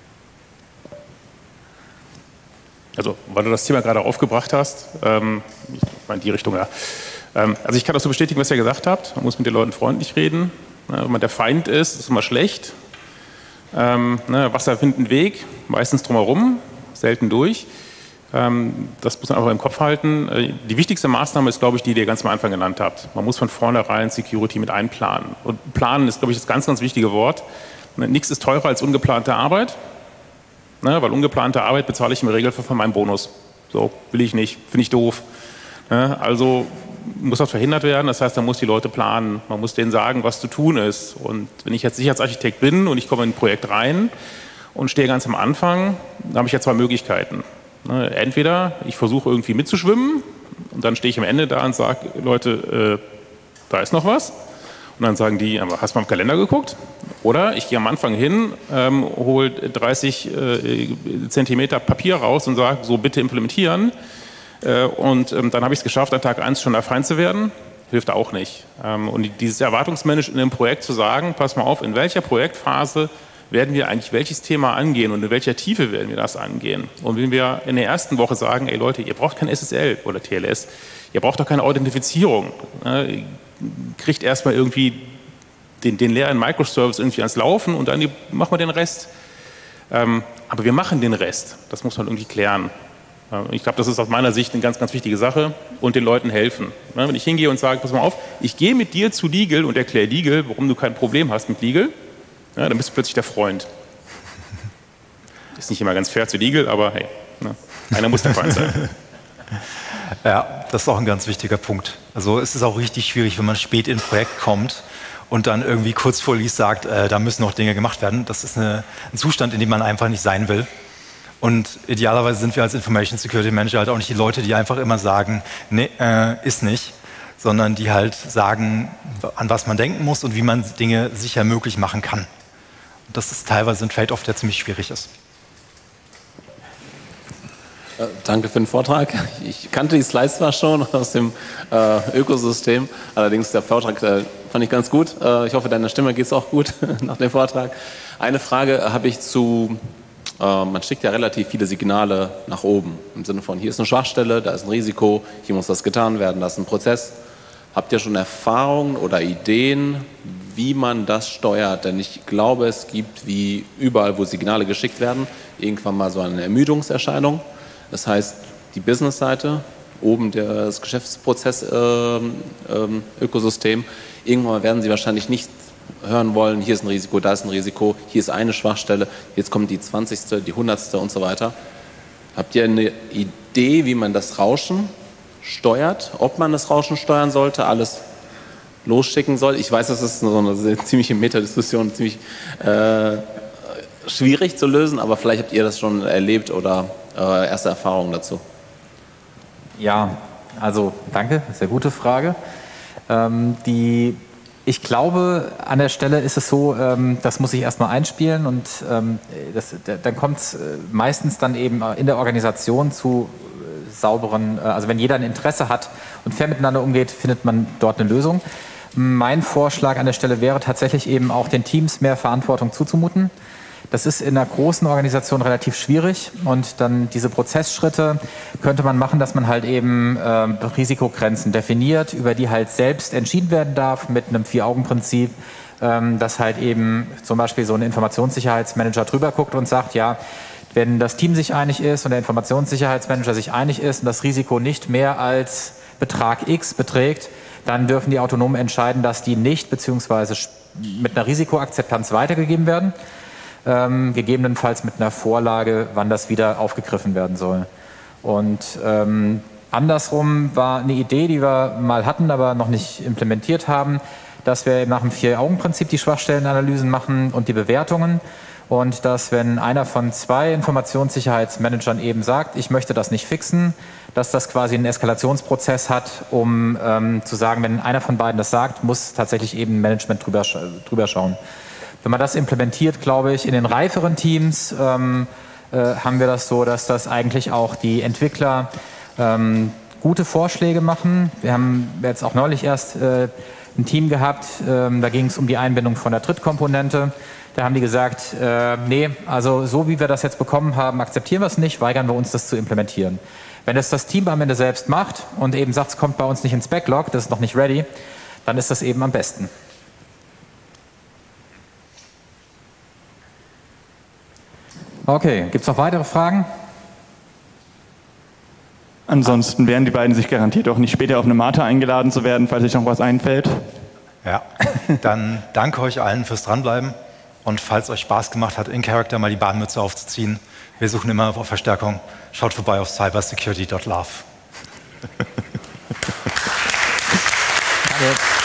Also, weil du das Thema gerade aufgebracht hast, ähm, ich meine in die Richtung, ja. Ähm, also ich kann das so bestätigen, was ihr gesagt habt. Man muss mit den Leuten freundlich reden. Ja, wenn man der Feind ist, ist immer schlecht. Ähm, ne, Wasser findet einen Weg, meistens drumherum, selten durch. Ähm, das muss man einfach im Kopf halten. Äh, die wichtigste Maßnahme ist, glaube ich, die, die ihr ganz am Anfang genannt habt. Man muss von vornherein Security mit einplanen. Und planen ist, glaube ich, das ganz, ganz wichtige Wort. Nichts ist teurer als ungeplante Arbeit, ne, weil ungeplante Arbeit bezahle ich im Regelfall von meinem Bonus. So, will ich nicht, finde ich doof. Ne, also muss das verhindert werden, das heißt, man muss die Leute planen, man muss denen sagen, was zu tun ist. Und wenn ich jetzt Sicherheitsarchitekt bin und ich komme in ein Projekt rein und stehe ganz am Anfang, dann habe ich ja zwei Möglichkeiten. Entweder ich versuche irgendwie mitzuschwimmen und dann stehe ich am Ende da und sage, Leute, äh, da ist noch was. Und dann sagen die, aber hast du mal im Kalender geguckt? Oder ich gehe am Anfang hin, ähm, hole dreißig äh, Zentimeter Papier raus und sage, so bitte implementieren. Äh, und ähm, dann habe ich es geschafft, an Tag eins schon der Feind zu werden. Hilft auch nicht. Ähm, und dieses Erwartungsmanagement in dem Projekt zu sagen, pass mal auf, in welcher Projektphase werden wir eigentlich welches Thema angehen und in welcher Tiefe werden wir das angehen. Und wenn wir in der ersten Woche sagen, ey Leute, ihr braucht kein S S L oder T L S, ihr braucht doch keine Authentifizierung, ne? Kriegt erstmal irgendwie den, den leeren Microservice irgendwie ans Laufen und dann machen wir den Rest. Ähm, aber wir machen den Rest, das muss man irgendwie klären. Ich glaube, das ist aus meiner Sicht eine ganz, ganz wichtige Sache und den Leuten helfen. Wenn ich hingehe und sage, pass mal auf, ich gehe mit dir zu Legal und erkläre Legal, warum du kein Problem hast mit Legal, ja, dann bist du plötzlich der Freund. Ist nicht immer ganz fair zu Legal, aber hey, ne, einer muss der Freund sein. Ja, das ist auch ein ganz wichtiger Punkt. Also es ist auch richtig schwierig, wenn man spät in ein Projekt kommt und dann irgendwie kurz vor Release sagt, äh, da müssen noch Dinge gemacht werden. Das ist eine, ein Zustand, in dem man einfach nicht sein will. Und idealerweise sind wir als Information Security Manager halt auch nicht die Leute, die einfach immer sagen, nee, äh, ist nicht, sondern die halt sagen, an was man denken muss und wie man Dinge sicher möglich machen kann. Und das ist teilweise ein Trade-off, der ziemlich schwierig ist. Äh, danke für den Vortrag. Ich kannte die Slides zwar schon aus dem äh, Ökosystem, allerdings der Vortrag äh, fand ich ganz gut. Äh, ich hoffe, deiner Stimme geht es auch gut nach dem Vortrag. Eine Frage habe ich zu, äh, man schickt ja relativ viele Signale nach oben, im Sinne von, hier ist eine Schwachstelle, da ist ein Risiko, hier muss das getan werden, da ist ein Prozess. Habt ihr schon Erfahrungen oder Ideen, wie man das steuert? Denn ich glaube, es gibt, wie überall, wo Signale geschickt werden, irgendwann mal so eine Ermüdungserscheinung. Das heißt, die Business-Seite, oben das Geschäftsprozess-Ökosystem, irgendwann werden sie wahrscheinlich nicht hören wollen, hier ist ein Risiko, da ist ein Risiko, hier ist eine Schwachstelle, jetzt kommt die zwanzigste, die hundertste und so weiter. Habt ihr eine Idee, wie man das Rauschen steuert, ob man das Rauschen steuern sollte, alles losschicken soll? Ich weiß, das ist so eine ziemliche Metadiskussion, ziemlich äh, schwierig zu lösen, aber vielleicht habt ihr das schon erlebt oder äh, erste Erfahrungen dazu. Ja, also danke, das ist eine gute Frage. Ähm, die, ich glaube, an der Stelle ist es so, ähm, das muss ich erstmal einspielen und ähm, das, dann kommt es meistens dann eben in der Organisation zu sauberen, also wenn jeder ein Interesse hat und fair miteinander umgeht, findet man dort eine Lösung. Mein Vorschlag an der Stelle wäre tatsächlich eben auch den Teams mehr Verantwortung zuzumuten. Das ist in einer großen Organisation relativ schwierig und dann diese Prozessschritte könnte man machen, dass man halt eben äh, Risikogrenzen definiert, über die halt selbst entschieden werden darf mit einem Vier-Augen-Prinzip, ähm, dass halt eben zum Beispiel so ein Informationssicherheitsmanager drüber guckt und sagt, ja, wenn das Team sich einig ist und der Informationssicherheitsmanager sich einig ist und das Risiko nicht mehr als Betrag X beträgt, dann dürfen die autonom entscheiden, dass die nicht bzw. mit einer Risikoakzeptanz weitergegeben werden, ähm, gegebenenfalls mit einer Vorlage, wann das wieder aufgegriffen werden soll. Und ähm, andersrum war eine Idee, die wir mal hatten, aber noch nicht implementiert haben, dass wir nach dem Vier-Augen-Prinzip die Schwachstellenanalysen machen und die Bewertungen. Und dass, wenn einer von zwei Informationssicherheitsmanagern eben sagt, ich möchte das nicht fixen, dass das quasi einen Eskalationsprozess hat, um ähm, zu sagen, wenn einer von beiden das sagt, muss tatsächlich eben Management drüber, drüber schauen. Wenn man das implementiert, glaube ich, in den reiferen Teams ähm, äh, haben wir das so, dass das eigentlich auch die Entwickler ähm, gute Vorschläge machen. Wir haben jetzt auch neulich erst äh, ein Team gehabt, ähm, da ging es um die Einbindung von der Drittkomponente. Da haben die gesagt, äh, nee, also so wie wir das jetzt bekommen haben, akzeptieren wir es nicht, weigern wir uns, das zu implementieren. Wenn es das Team am Ende selbst macht und eben sagt, es kommt bei uns nicht ins Backlog, das ist noch nicht ready, dann ist das eben am besten. Okay, gibt es noch weitere Fragen? Ansonsten wären die beiden sich garantiert auch nicht später auf eine Mate eingeladen zu werden, falls euch noch was einfällt. Ja, dann danke euch allen fürs Dranbleiben und falls euch Spaß gemacht hat, in Character mal die Bahnmütze aufzuziehen, wir suchen immer auf Verstärkung, schaut vorbei auf cybersecurity dot love. Danke.